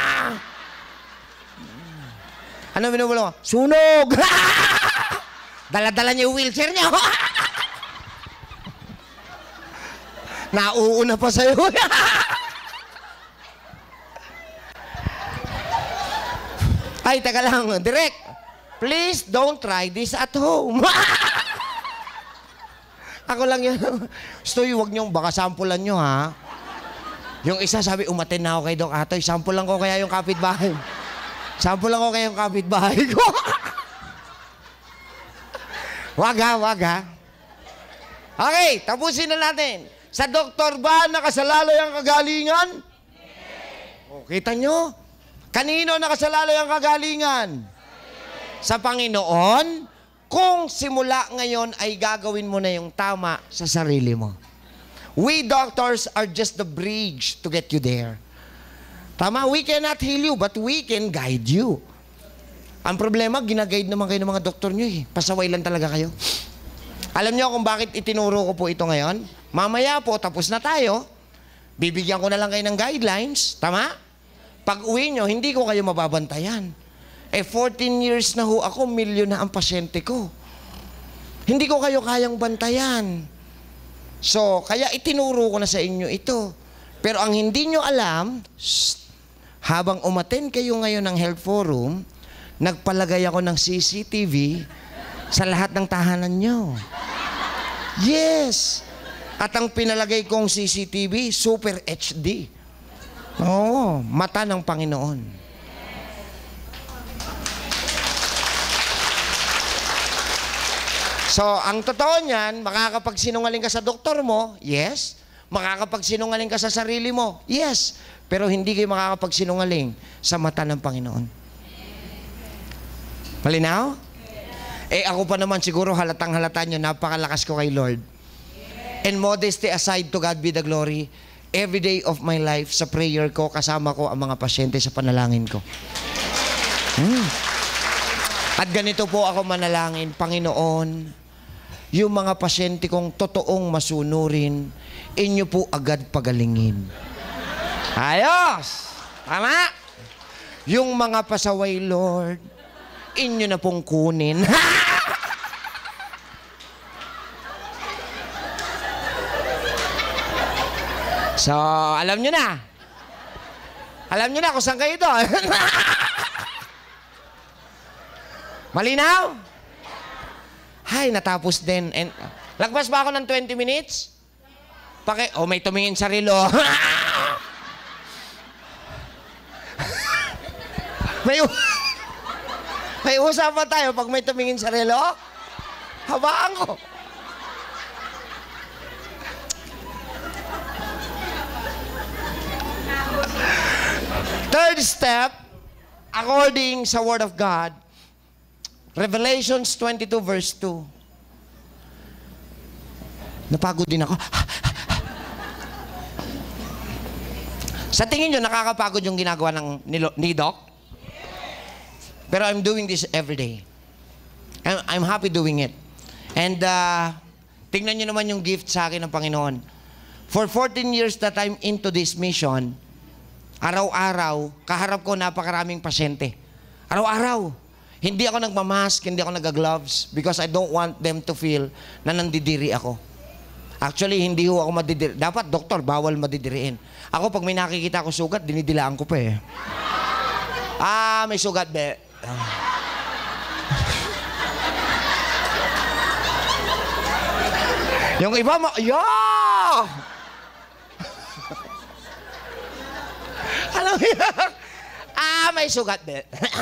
Ano binubulong? Sunog! Dala-dala niya yung wheelchair niya. Nauuna pa sa'yo. Ay, teka lang. Direk, please don't try this at home. Ako lang yun. Stoy, huwag niyong, baka sampulan niyo, ha? Yung isa sabi, umatin na ako kay Doc Atoie. Sample lang ko kaya yung kapitbahay. Sample lang ko kaya yung kapitbahay ko. Wag ha. Okay, tapusin na natin. Sa doktor ba nakasalalay ang kagalingan? Kita nyo? Kanino nakasalalay ang kagalingan? Sa Panginoon. Kung simula ngayon ay gagawin mo na yung tama sa sarili mo. We doctors are just the bridge to get you there. Tama, we cannot heal you, but we can guide you. Ang problema, ginaguide naman kayo ng mga doktor nyo eh. Pasaway lang talaga kayo. Alam nyo kung bakit itinuro ko po ito ngayon? Mamaya po, tapos na tayo. Bibigyan ko na lang kayo ng guidelines. Tama? Pag uwi nyo, hindi ko kayo mababantayan. 14 years na ho ako, milyon na ang pasyente ko. Hindi ko kayo kayang bantayan. So, kaya itinuro ko na sa inyo ito. Pero ang hindi nyo alam, habang umattend kayo ngayon ng health forum, nagpalagay ako ng CCTV sa lahat ng tahanan nyo. Yes! At ang pinalagay kong CCTV, Super HD. Mata ng Panginoon. So, ang totoo niyan, makakapagsinungaling ka sa doktor mo, yes. Makakapagsinungaling ka sa sarili mo, yes. Pero hindi kayo makakapagsinungaling sa mata ng Panginoon. Malinaw? Ako pa naman siguro halatang-halata nyo, napakalakas ko kay Lord. And modesty aside, to God be the glory. Every day of my life, sa prayer ko, kasama ko ang mga pasyente sa panalangin ko. At ganito po ako manalangin, Panginoon, yung mga pasyente kong totoong masunurin, inyo po agad pagalingin. Ayos! Tama? Yung mga pasaway, Lord, inyo na pong kunin. So, alam nyo na. Alam nyo na kung saan kayo ito. Malinaw? Hay, natapos din. And, lagpas ba ako ng 20 minutes? May tumingin sa relo. may usapan tayo pag may tumingin sa relo? Habaan ko. Third step, according sa Word of God, Revelations 22 verse 2. Napagod din ako. Sa tingin nyo, nakakapagod yung ginagawa ni Doc? Pero I'm doing this every day. I'm happy doing it. And tingnan nyo naman yung gift sa akin ng Panginoon. For 14 years that I'm into this mission, araw-araw, kaharap ko napakaraming pasyente. Araw-araw. Hindi ako nagmamask, hindi ako nag-gloves because I don't want them to feel na nandidiri ako. Actually, hindi ho ako madidiri. Dapat, doktor, bawal madidiriin. Ako, pag may nakikita ako sugat, dinidilaan ko pa eh. May sugat, be. Yung iba, yeah! Alam mo yan? May sugat din.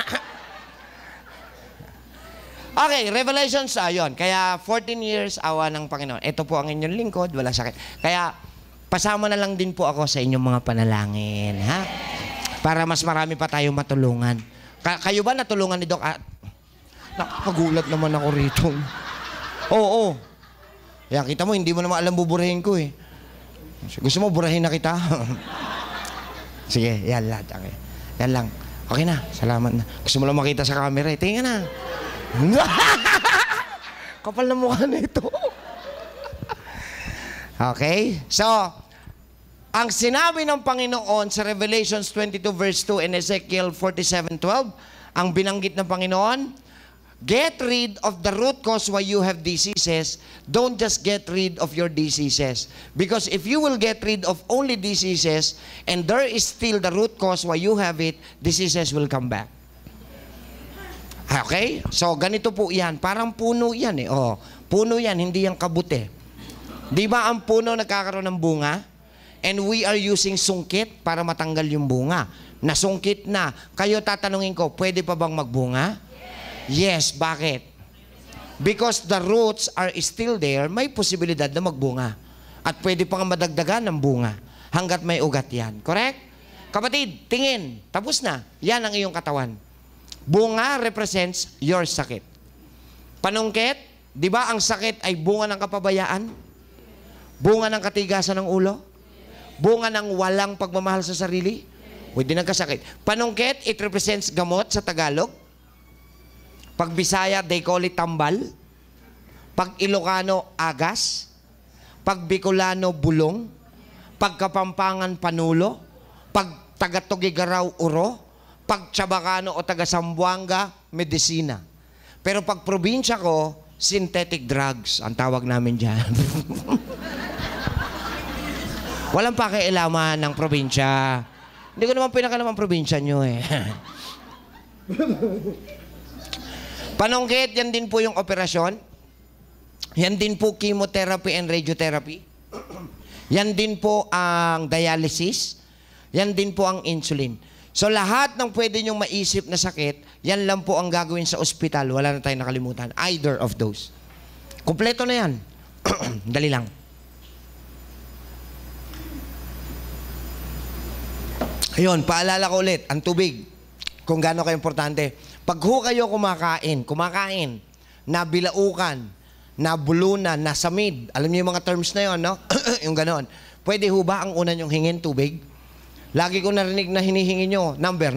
Okay, Revelations, yun. Kaya 14 years, awa ng Panginoon. Ito po ang inyong lingkod, wala sakit. Kaya, pasama na lang din po ako sa inyong mga panalangin, ha? Para mas marami pa tayong matulungan. Kayo ba natulungan ni Doc? Nakagulat naman ako rito. Oo. Yan, kita mo, hindi mo naman alam buburahin ko eh. Gusto mo, burahin na kita? Sige, yan lahat. Okay. Yan lang. Okay na, salamat na. Gusto mo lang makita sa camera eh. Tingnan na. Kapal na mukha na ito. Okay? So, ang sinabi ng Panginoon sa Revelations 22 verse 2 and Ezekiel 47:12, ang binanggit ng Panginoon, get rid of the root cause why you have diseases. Don't just get rid of your diseases. Because if you will get rid of only diseases and there is still the root cause why you have it, diseases will come back. Okay? So, ganito po yan. Parang puno yan eh. Oh, puno yan, hindi yung kabute. Di ba ang puno nagkakaroon ng bunga? And we are using sungkit para matanggal yung bunga. Nasungkit na. Kayo tatanungin ko, pwede pa bang magbunga? Yes. Bakit? Because the roots are still there, may posibilidad na magbunga. At pwede pa nga madagdagan ng bunga hanggat may ugat yan. Correct? Kapatid, tingin. Tapos na. Yan ang iyong katawan. Bunga represents your sakit. Panungkit, di ba ang sakit ay bunga ng kapabayaan? Bunga ng katigasan ng ulo? Bunga ng walang pagmamahal sa sarili? Pwede nagkasakit. Panungkit, it represents gamot sa Tagalog. Pag Bisaya, they call it tambal. Pag Ilocano, agas. Pag Bicolano, bulong. Pag Kapampangan, panulo. Pag taga-Tugigaraw, uro. Pag Chabacano o taga-Sambuanga, medisina. Pero pag probinsya ko, synthetic drugs, ang tawag namin dyan. Walang pakialaman ng probinsya. Hindi ko naman pinakalaman probinsya nyo eh. Panungkit, yan din po yung operasyon. Yan din po chemotherapy and radiotherapy. Yan din po ang dialysis. Yan din po ang insulin. So lahat ng pwede nyong maisip na sakit, yan lang po ang gagawin sa ospital. Wala na tayong nakalimutan. Either of those. Kompleto na yan. Dali lang. Ayun, paalala ko ulit, ang tubig. Kung gaano ka-importante. Pag kayo kumakain, nabilaukan, nabulunan, nasamid. Alam niyo yung mga terms na yun, no? Yung ganon. Pwede ho ba ang una nyong hingin tubig? Lagi ko narinig na hinihingi nyo, number.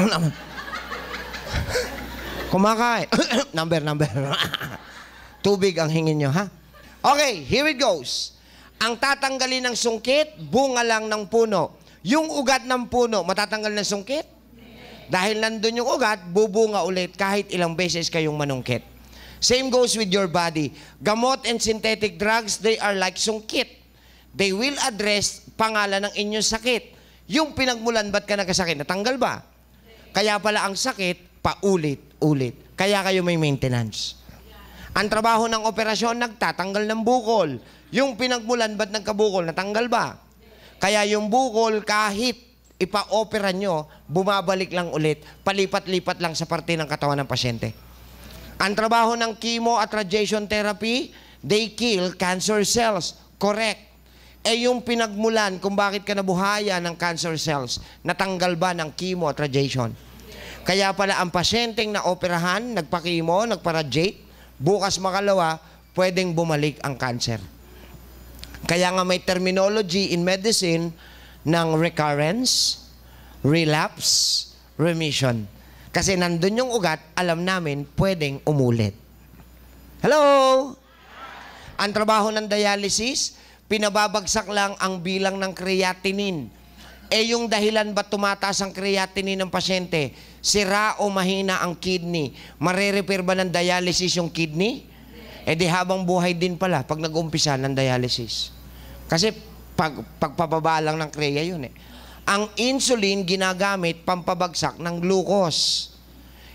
Kumakain, number. Tubig ang hingin nyo, ha? Okay, here it goes. Ang tatanggalin ng sungkit, bunga lang ng puno. Yung ugat ng puno, matatanggal ng sungkit? Dahil nandun yung ugat, bubunga ulit kahit ilang beses kayong manungkit. Same goes with your body. Gamot and synthetic drugs, they are like sungkit. They will address pangalan ng inyong sakit. Yung pinagmulan, ba't ka nagkasakit? Natanggal ba? Kaya pala ang sakit, paulit-ulit. Kaya kayo may maintenance. Ang trabaho ng operasyon, nagtatanggal ng bukol. Yung pinagmulan, ba't nagkabukol? Natanggal ba? Kaya yung bukol, kahit ipa-opera nyo, bumabalik lang ulit, palipat-lipat lang sa parte ng katawan ng pasyente. Ang trabaho ng chemo at radiation therapy, they kill cancer cells. Correct. Yung pinagmulan kung bakit ka nabuhayan ng cancer cells, natanggal ba ng chemo at radiation? Kaya pala ang pasyenteng naoperahan, nagpa-chemo, nagpa-radiate, bukas makalawa, pwedeng bumalik ang cancer. Kaya nga may terminology in medicine ng recurrence, relapse, remission. Kasi nandun yung ugat, alam namin, pwedeng umulit. Hello? Ang trabaho ng dialysis, pinababagsak lang ang bilang ng creatinine. Yung dahilan ba tumataas ang creatinine ng pasyente? Sira o mahina ang kidney. Marerepair ba ng dialysis yung kidney? Di habang buhay din pala pag nag-umpisa ng dialysis. Kasi pagpababa lang ng krea yun eh. Ang insulin ginagamit pampabagsak ng glucose.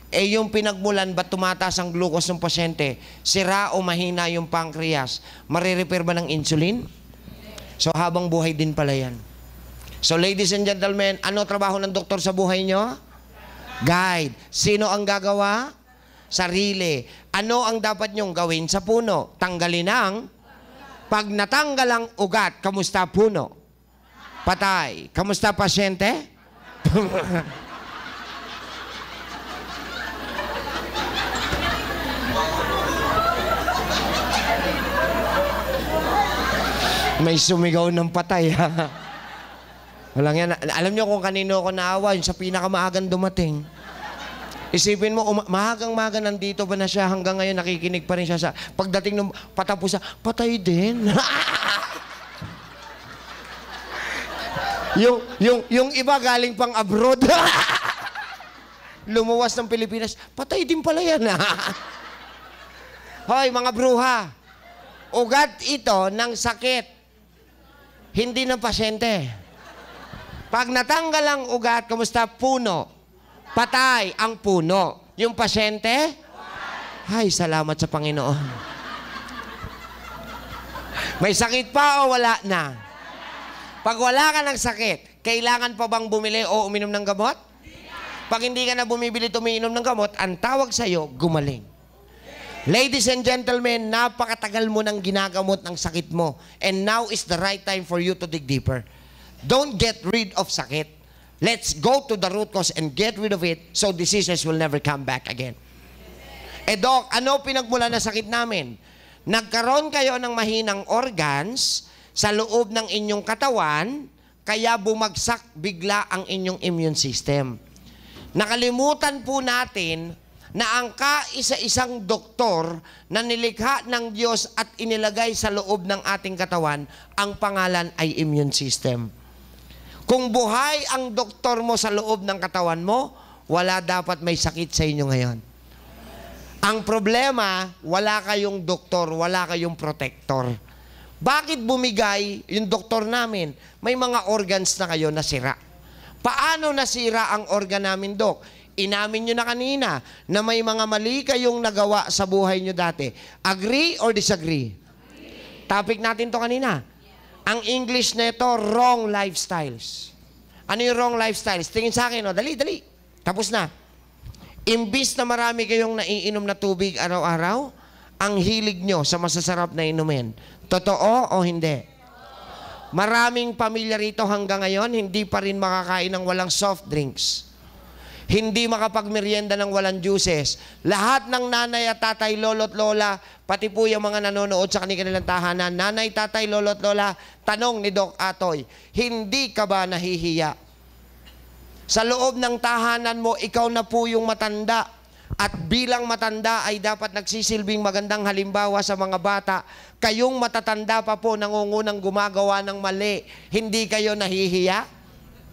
Eh yung pinagmulan, ba't tumataas ang glucose ng pasyente? Sira o mahina yung pancreas? Marirepair ba ng insulin? So habang buhay din pala yan. So ladies and gentlemen, ano trabaho ng doktor sa buhay nyo? Guide. Sino ang gagawa? Sarili. Ano ang dapat nyong gawin sa puno? Tanggalin ang pag natanggal ang ugat, kamusta puno? Patay. Kamusta pasyente? May sumigaw ng patay, ha? Walang yan. Alam nyo kung kanino ako naawa, yung sa pinakamaagang dumating. Isipin mo, mahagang-maga nandito ba na siya hanggang ngayon nakikinig pa rin siya sa pagdating ng patapos patay din. yung iba galing pang abroad. Lumuwas ng Pilipinas, patay din pala yan. Hoy, mga bruha, ugat ito ng sakit. Hindi ng pasyente. Pag natanggal ang ugat, kamusta puno? Patay ang puno. Yung pasyente? Ay, salamat sa Panginoon. May sakit pa o wala na? Pag wala ka ng sakit, kailangan pa bang bumili o uminom ng gamot? Pag hindi ka na bumibili at umiinom ng gamot, ang tawag sa'yo, gumaling. Ladies and gentlemen, napakatagal mo nang ginagamot ng sakit mo. And now is the right time for you to dig deeper. Don't get rid of sakit. Let's go to the root cause and get rid of it so diseases will never come back again. Eh Doc, ano pinagmula na sakit namin? Nagkaroon kayo ng mahinang organs sa loob ng inyong katawan, kaya bumagsak bigla ang inyong immune system. Nakalimutan po natin na ang kaisa-isang doktor na nilikha ng Diyos at inilagay sa loob ng ating katawan, ang pangalan ay immune system. Kung buhay ang doktor mo sa loob ng katawan mo, wala dapat may sakit sa inyo ngayon. Ang problema, wala kayong doktor, wala kayong protector. Bakit bumigay yung doktor namin? May mga organs na kayo nasira. Paano nasira ang organ namin, Dok? Inamin nyo na kanina na may mga mali kayong nagawa sa buhay nyo dati. Agree or disagree? Topic natin to kanina. Ang English na ito, wrong lifestyles. Ano yung wrong lifestyles? Tingin sa akin, dali. Tapos na. Imbis na marami kayong naiinom na tubig araw-araw, ang hilig nyo sa masasarap na inumin. Totoo o hindi? Maraming pamilya rito hanggang ngayon, hindi pa rin makakain ng walang soft drinks. Hindi makapagmerienda ng walang juices. Lahat ng nanay at tatay, lolo't lola, pati po yung mga nanonood sa kanilang tahanan, nanay, tatay, lolo't lola, tanong ni Doc Atoie, hindi ka ba nahihiya? Sa loob ng tahanan mo, ikaw na po yung matanda. At bilang matanda ay dapat nagsisilbing magandang halimbawa sa mga bata. Kayong matatanda pa po nangungunang gumagawa ng mali. Hindi kayo nahihiya?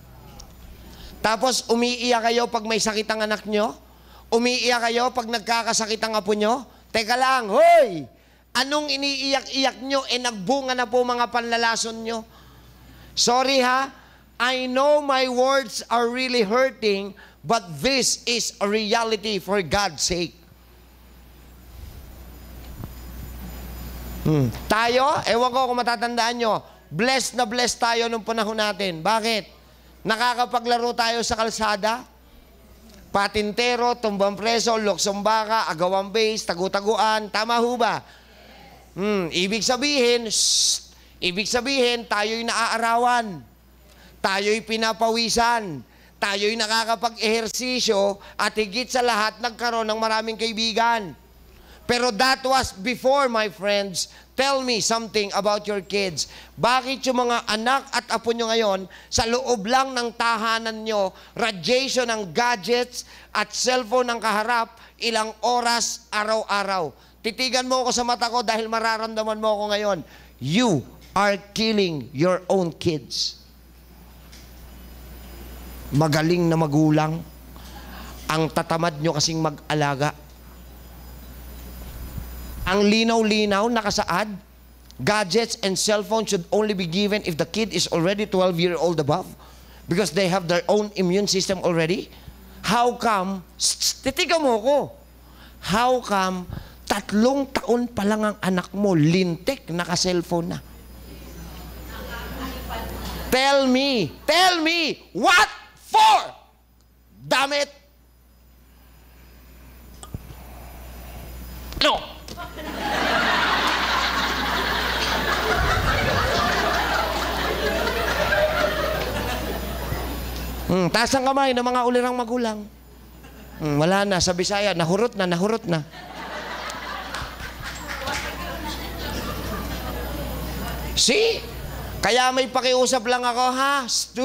Tapos umiiyak kayo pag may sakit ang anak nyo? Umiiyak kayo pag nagkakasakit ang apo nyo? Teka lang, hoy! Anong iniiyak-iyak nyo? Nagbunga na po mga panlalason nyo. Sorry ha, I know my words are really hurting, but this is a reality for God's sake. Tayo, ewan ko kung matatandaan nyo, blessed na blessed tayo nung panahon natin. Bakit? Nakakapaglaro tayo sa kalsada, patintero, tumbang preso, luksong baka, agawang base, tagu-taguan, tama ho ba? Ibig sabihin, tayo'y naaarawan, tayo'y pinapawisan, tayo'y nakakapag-ehersisyo, at higit sa lahat, nagkaroon ng maraming kaibigan. Pero that was before, my friends. Tell me something about your kids. Bakit yung mga anak at apo nyo ngayon, sa loob lang ng tahanan nyo, radiation ng gadgets at cellphone ng kaharap, ilang oras, araw-araw. Titigan mo ako sa mata ko dahil mararamdaman mo ako ngayon. You are killing your own kids. Magaling na magulang, ang tatamad nyo kasing mag-alaga. Ang linaw-linaw, nakasaad, gadgets and cellphones should only be given if the kid is already 12-year-old above because they have their own immune system already. how come, titigan mo ko, how come 3 taon pa lang ang anak mo, lintik, naka-cellphone na? Tell me, what for? Damn it! No! Taas ang kamay ng mga ulirang magulang. Wala na, sa Bisaya, nahurot na. See? Kaya may pakiusap lang ako, ha?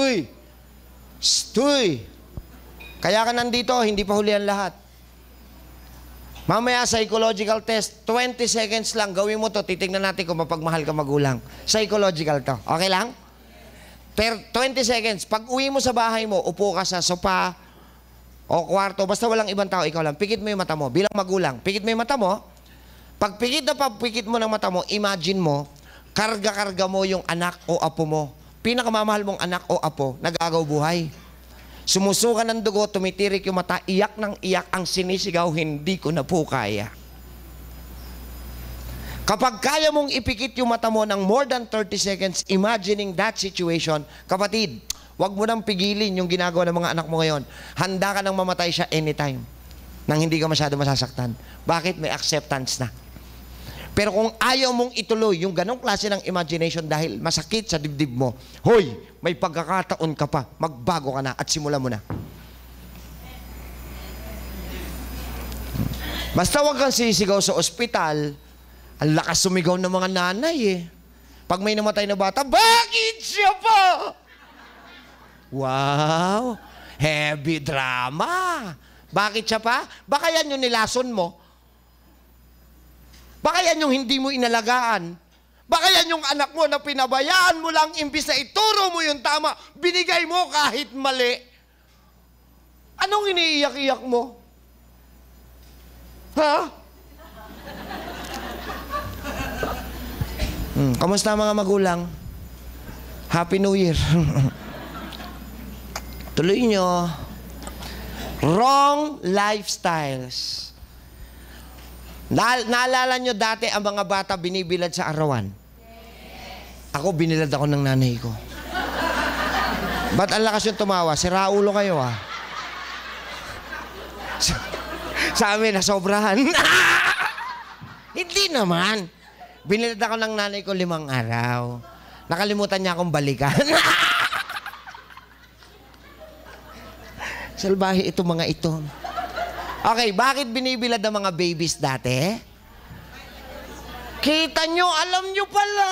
Stoy. Kaya ka nandito, hindi pa huli ang lahat. Mamaya, psychological test, 20 seconds lang, gawin mo to, titignan natin kung mapagmahal ka magulang. Psychological to. Okay lang? Pero 20 seconds, pag uwi mo sa bahay mo, upo ka sa sopa o kwarto, basta walang ibang tao, ikaw lang, pikit mo yung mata mo. Bilang magulang, pikit mo yung mata mo. Pag pikit mo ng mata mo, imagine mo, karga-karga mo yung anak o apo mo. Pinakamamahal mong anak o apo, nag-agaw buhay. Sumusuka ng dugo, tumitirik yung mata, iyak ng iyak, ang sinisigaw, hindi ko na po kaya. Kapag kaya mong ipikit yung mata mo ng more than 30 seconds, imagining that situation, kapatid, wag mo nang pigilin yung ginagawa ng mga anak mo ngayon. Handa ka nang mamatay siya anytime nang hindi ka masyado masasaktan. Bakit? May acceptance na. Pero kung ayaw mong ituloy yung ganong klase ng imagination dahil masakit sa dibdib mo, hoy, may pagkakataon ka pa, magbago ka na at simula mo na. Basta wag kang sisigaw sa ospital. Ang lakas sumigaw ng mga nanay eh. Pag may namatay na bata, bakit siya pa? Wow! Heavy drama! Bakit siya pa? Baka yan yung nilason mo. Baka yan yung hindi mo inalagaan. Baka yan yung anak mo na pinabayaan mo lang imbis na ituro mo yung tama, binigay mo kahit mali. Anong iniiyak-iyak mo? Ha? Kamusta mga magulang? Happy New Year. Tuloy nyo. Wrong lifestyles. Naalala nyo dati ang mga bata binibilad sa arawan? Ako, binilad ako ng nanay ko. Ba't ang lakas yung tumawa? Sira ulo kayo ah. Sa amin, nasobrahan. Hindi naman. Binilad ako ng nanay ko 5 araw. Nakalimutan niya akong balikan. Salbahe ito mga ito. Okay, bakit binibilad ang mga babies dati? Kita nyo, alam nyo pala.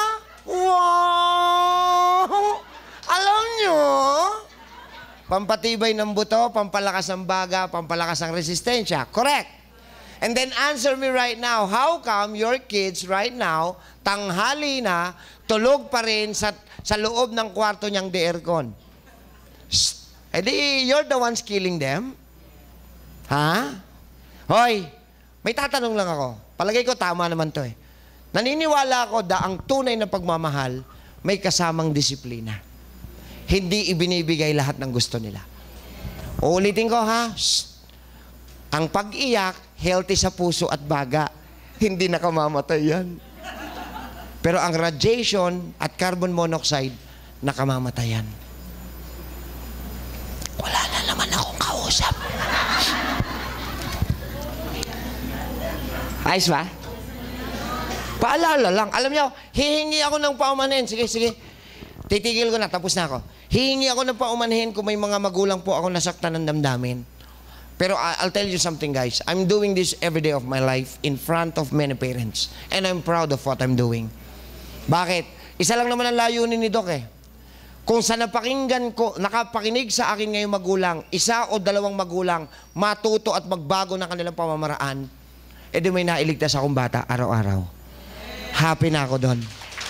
Wow! Alam nyo? Pampatibay ng buto, pampalakas ng baga, pampalakas ng resistensya. Correct. And then answer me right now, how come your kids right now, tanghali na, tulog pa rin sa loob ng kwarto niyang de-aircon? Eh di, you're the ones killing them? Ha? Hoy, may tatanong lang ako. Palagay ko tama naman to eh. Naniniwala ako na ang tunay na pagmamahal may kasamang disiplina. Hindi ibinibigay lahat ng gusto nila. Uulitin ko ha, ang pag-iyak, healthy sa puso at baga. Hindi nakamamatay yan. Pero ang radiation at carbon monoxide, nakamamatay yan. Wala na naman akong kausap. Ayos ba? Paalala lang. Alam niyo, hihingi ako ng paumanhin. Sige. Titigil ko na, tapos na ako. Hihingi ako ng paumanhin kung may mga magulang po ako nasaktan ng damdamin. Pero I'll tell you something, guys. I'm doing this every day of my life in front of many parents. And I'm proud of what I'm doing. Bakit? Isa lang naman ang layunin ni Doc eh. Kung sa nakapakinig sa akin ngayong magulang, 1 o 2 magulang, matuto at magbago ng kanilang pamamaraan, edi may nailigtas akong bata araw-araw. Happy na ako doon.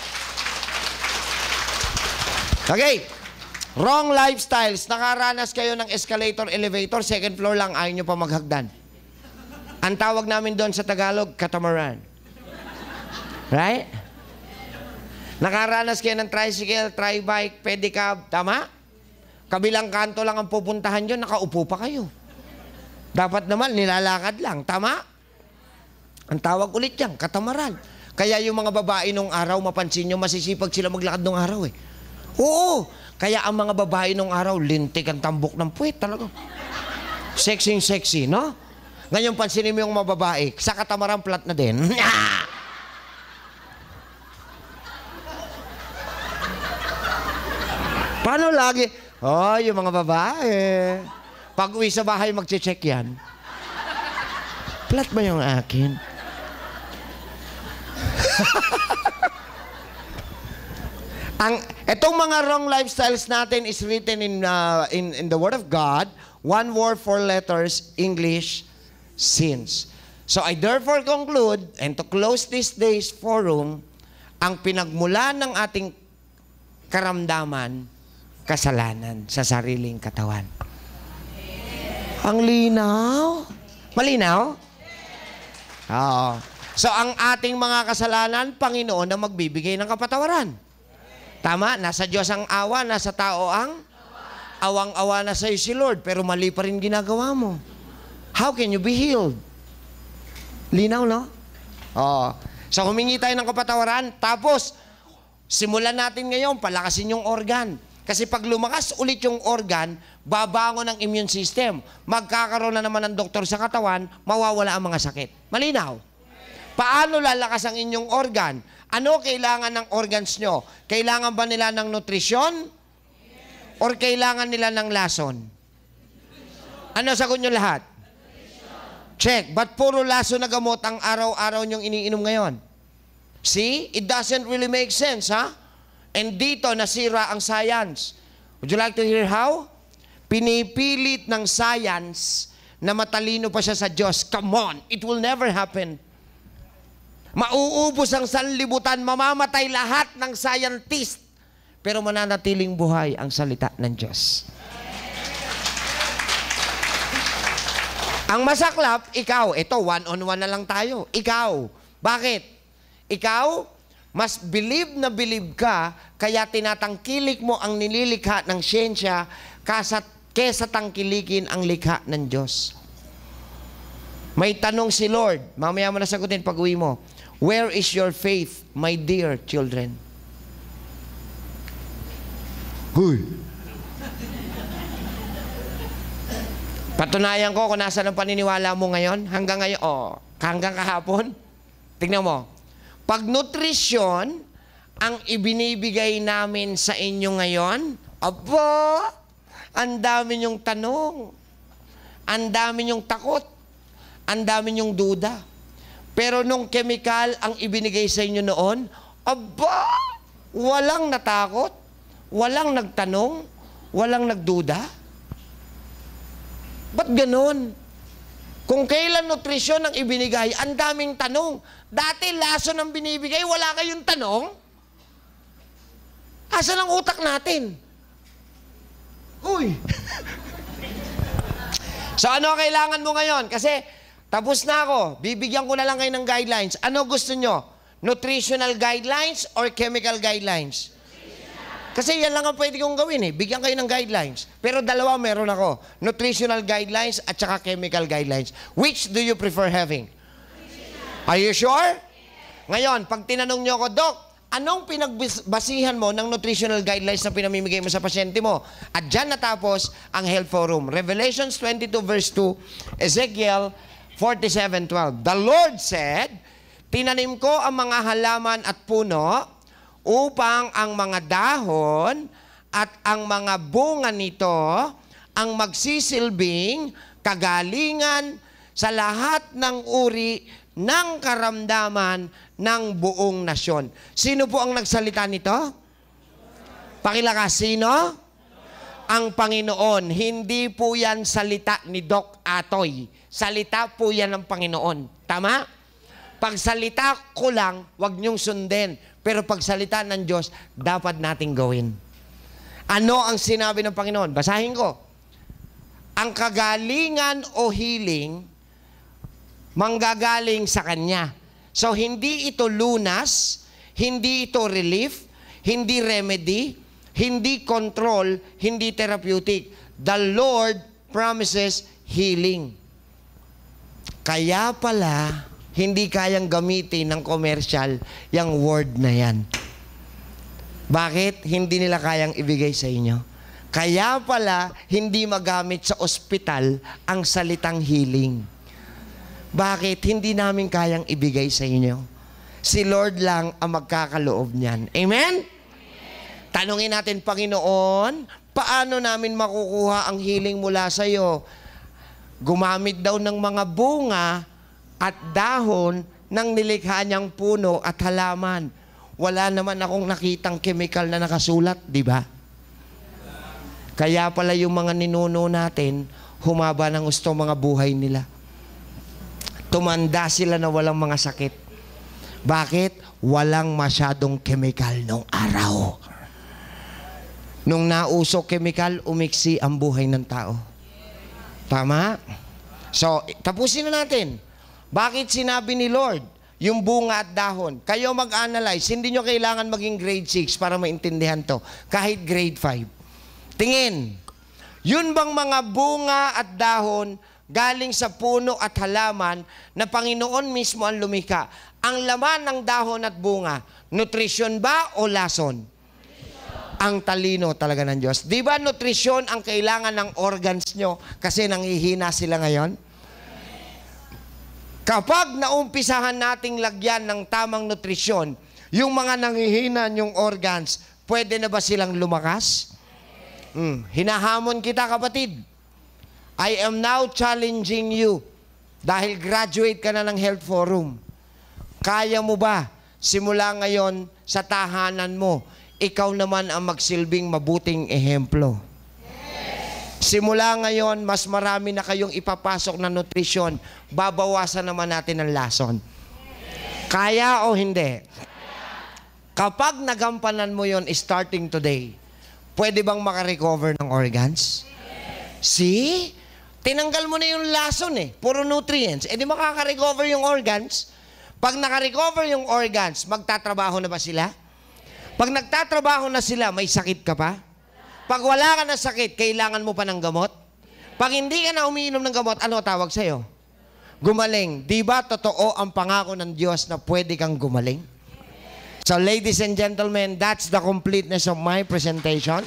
Okay. Wrong lifestyles. Nakaranas kayo ng escalator, elevator, 2nd floor lang, ayaw nyo pa maghagdan. Ang tawag namin doon sa Tagalog, catamaran. Right? Nakaranas kayo ng tricycle, tri-bike, pedicab, tama? Kabilang kanto lang ang pupuntahan nyo, nakaupo pa kayo. Dapat naman, nilalakad lang. Tama? Ang tawag ulit yan, katamaran. Kaya yung mga babae nung araw, mapansin nyo, masisipag sila maglakad nung araw eh. Oo, kaya ang mga babae nung araw, lintik ang tambok ng puwet talaga. Sexy, no? Ngayon, pansinin mo yung mga babae, sa katamaran flat na din. Paano lagi? Oh, yung mga babae. Pag uwi sa bahay, magche-check yan. Flat ba yung akin? Itong mga wrong lifestyles natin is written in the Word of God. One word, 4 letters, English, sins. So I therefore conclude, and to close this day's forum, ang pinagmulan ng ating karamdaman, kasalanan sa sariling katawan. Ang linaw. Malinaw? Oo. So ang ating mga kasalanan, Panginoon na magbibigay ng kapatawaran. Tama? Nasa Diyos ang awa, nasa tao ang awang-awa na sa'yo si Lord, pero mali pa rin ginagawa mo. How can you be healed? Linaw, no? Oo. So humingi tayo ng kapatawaran, tapos simulan natin ngayon, palakasin yung organ. Kasi pag lumakas ulit yung organ, babangon ang immune system. Magkakaroon na naman ng doktor sa katawan, mawawala ang mga sakit. Malinaw? Paano lalakas ang inyong organ? Ano kailangan ng organs nyo? Kailangan ba nila ng nutrisyon? Or kailangan nila ng lason? Ano sagot nyo lahat? Check. Ba't puro lason na gamot ang araw-araw nyong iniinom ngayon? See? It doesn't really make sense, ha? And dito, nasira ang science. Would you like to hear how? Pinipilit ng science na matalino pa siya sa Diyos. Come on, it will never happen. Mauubos ang sanlibutan, mamamatay lahat ng scientist, pero mananatiling buhay ang salita ng Diyos. Ang masaklap, ikaw, ito, one-on-one na lang tayo. Ikaw, bakit? Ikaw, mas believe na believe ka, kaya tinatangkilik mo ang nililikha ng siyensya kesa tangkilikin ang likha ng Diyos. May tanong si Lord, mamaya mo na sagutin pag uwi mo. Where is your faith, my dear children? Huy! Patunayan ko kung nasa ang paniniwala mo ngayon, hanggang ngayon, hanggang kahapon. Tingnan mo. Pag nutrisyon ang ibinibigay namin sa inyo ngayon, aba, ang dami niyong tanong, ang dami niyong takot, ang dami niyong duda. Pero nung chemical ang ibinigay sa inyo noon, aba, walang natakot, walang nagtanong, walang nagduda. Ba't ganun? Kung kailan nutrisyon ang ibinigay, ang daming tanong. Dati lason ang binibigay, wala kayong tanong. Asan ang utak natin? Uy! So ano kailangan mo ngayon? Kasi tapos na ako. Bibigyan ko na lang kayo ng guidelines. Ano gusto nyo? Nutritional guidelines or chemical guidelines? Kasi yan lang ang pwede kong gawin eh. Bigyan kayo ng guidelines. Pero dalawa meron ako. Nutritional guidelines at saka chemical guidelines. Which do you prefer having? Are you sure? Ngayon, pag tinanong nyo ako, Doc, anong pinagbasihan mo ng nutritional guidelines na pinamimigay mo sa pasyente mo? At dyan natapos ang Health Forum. Revelations 22 verse 2, Ezekiel 47:12. The Lord said, tinanim ko ang mga halaman at puno upang ang mga dahon at ang mga bunga nito ang magsisilbing kagalingan sa lahat ng uri ng karamdaman ng buong nasyon. Sino po ang nagsalita nito? Pakilakas, sino? Ang Panginoon. Hindi po yan salita ni Doc Atoie. Salita po yan ng Panginoon. Tama? Pag salita ko lang, wag niyong sundin. Pero pag salita ng Diyos, dapat nating gawin. Ano ang sinabi ng Panginoon? Basahin ko. Ang kagalingan o healing, manggagaling sa Kanya. So, hindi ito lunas, hindi ito relief, hindi remedy, hindi control, hindi therapeutic. The Lord promises healing. Kaya pala, hindi kayang gamitin ng commercial yung word na yan. Bakit? Hindi nila kayang ibigay sa inyo. Kaya pala, hindi magamit sa ospital ang salitang healing. Bakit? Hindi namin kayang ibigay sa inyo. Si Lord lang ang magkakaloob niyan. Amen? Tanungin natin, Panginoon, paano namin makukuha ang healing mula sa iyo? Gumamit daw ng mga bunga at dahon ng nilikha niyang puno at halaman. Wala naman akong nakitang chemical na nakasulat, di ba? Kaya pala yung mga ninuno natin, humaba ng gusto mga buhay nila. Tumanda sila na walang mga sakit. Bakit? Walang masyadong chemical nung araw. Nung nausok chemical, umiksi ang buhay ng tao. Tama? So, tapusin na natin. Bakit sinabi ni Lord, yung bunga at dahon? Kayo mag-analyze. Hindi nyo kailangan maging grade 6 para maintindihan to. Kahit grade 5. Tingin, yun bang mga bunga at dahon galing sa puno at halaman na Panginoon mismo ang lumikha? Ang laman ng dahon at bunga, nutrisyon ba o lason? Ang talino talaga ng Diyos. Di ba nutrisyon ang kailangan ng organs nyo kasi nanghihina sila ngayon? Kapag naumpisahan nating lagyan ng tamang nutrisyon, yung mga nanghihina yung organs, pwede na ba silang lumakas? Hinahamon kita, kapatid. I am now challenging you dahil graduate ka na ng health forum. Kaya mo ba simula ngayon sa tahanan mo, ikaw naman ang magsilbing mabuting ehemplo? Simula ngayon, mas marami na kayong ipapasok na nutrisyon. Babawasan naman natin ang lason. Kaya o hindi? Kapag nagampanan mo yon starting today, pwede bang makarecover ng organs? See? Tinanggal mo na yung lason eh. Puro nutrients. E di makaka-recover yung organs. Pag naka-recover yung organs, magtatrabaho na ba sila? Pag nagtatrabaho na sila, may sakit ka pa? Pag wala ka na sakit, kailangan mo pa ng gamot? Pag hindi ka na umiinom ng gamot, ano tawag sa'yo? Gumaling. Di ba totoo ang pangako ng Diyos na pwede kang gumaling? So ladies and gentlemen, that's the completeness of my presentation.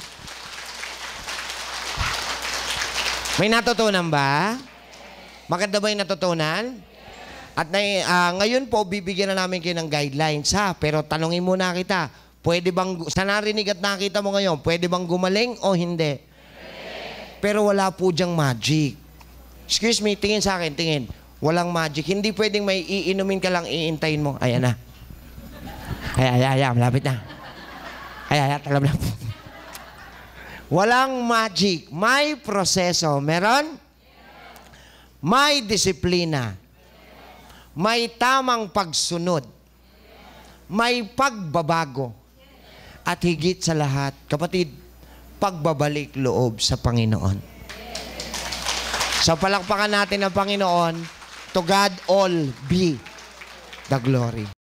May natutunan ba? Maganda ba yung natutunan? At ngayon po, bibigyan na namin kayo ng guidelines, ha? Pero tanungin muna kita, pwede bang, sa narinig at nakita mo ngayon, pwede bang gumaling o hindi? Pero wala po diyang magic. Excuse me, tingin sa akin, tingin. Walang magic. Hindi pwedeng may iinumin ka lang, iintayin mo. Ayan na. Ay, malapit na. Ay, talam na po. Walang magic. May proseso. Meron? May disiplina. May tamang pagsunod. May pagbabago. At higit sa lahat, kapatid, pagbabalik loob sa Panginoon. So palakpakan natin ang Panginoon. To God all be the glory.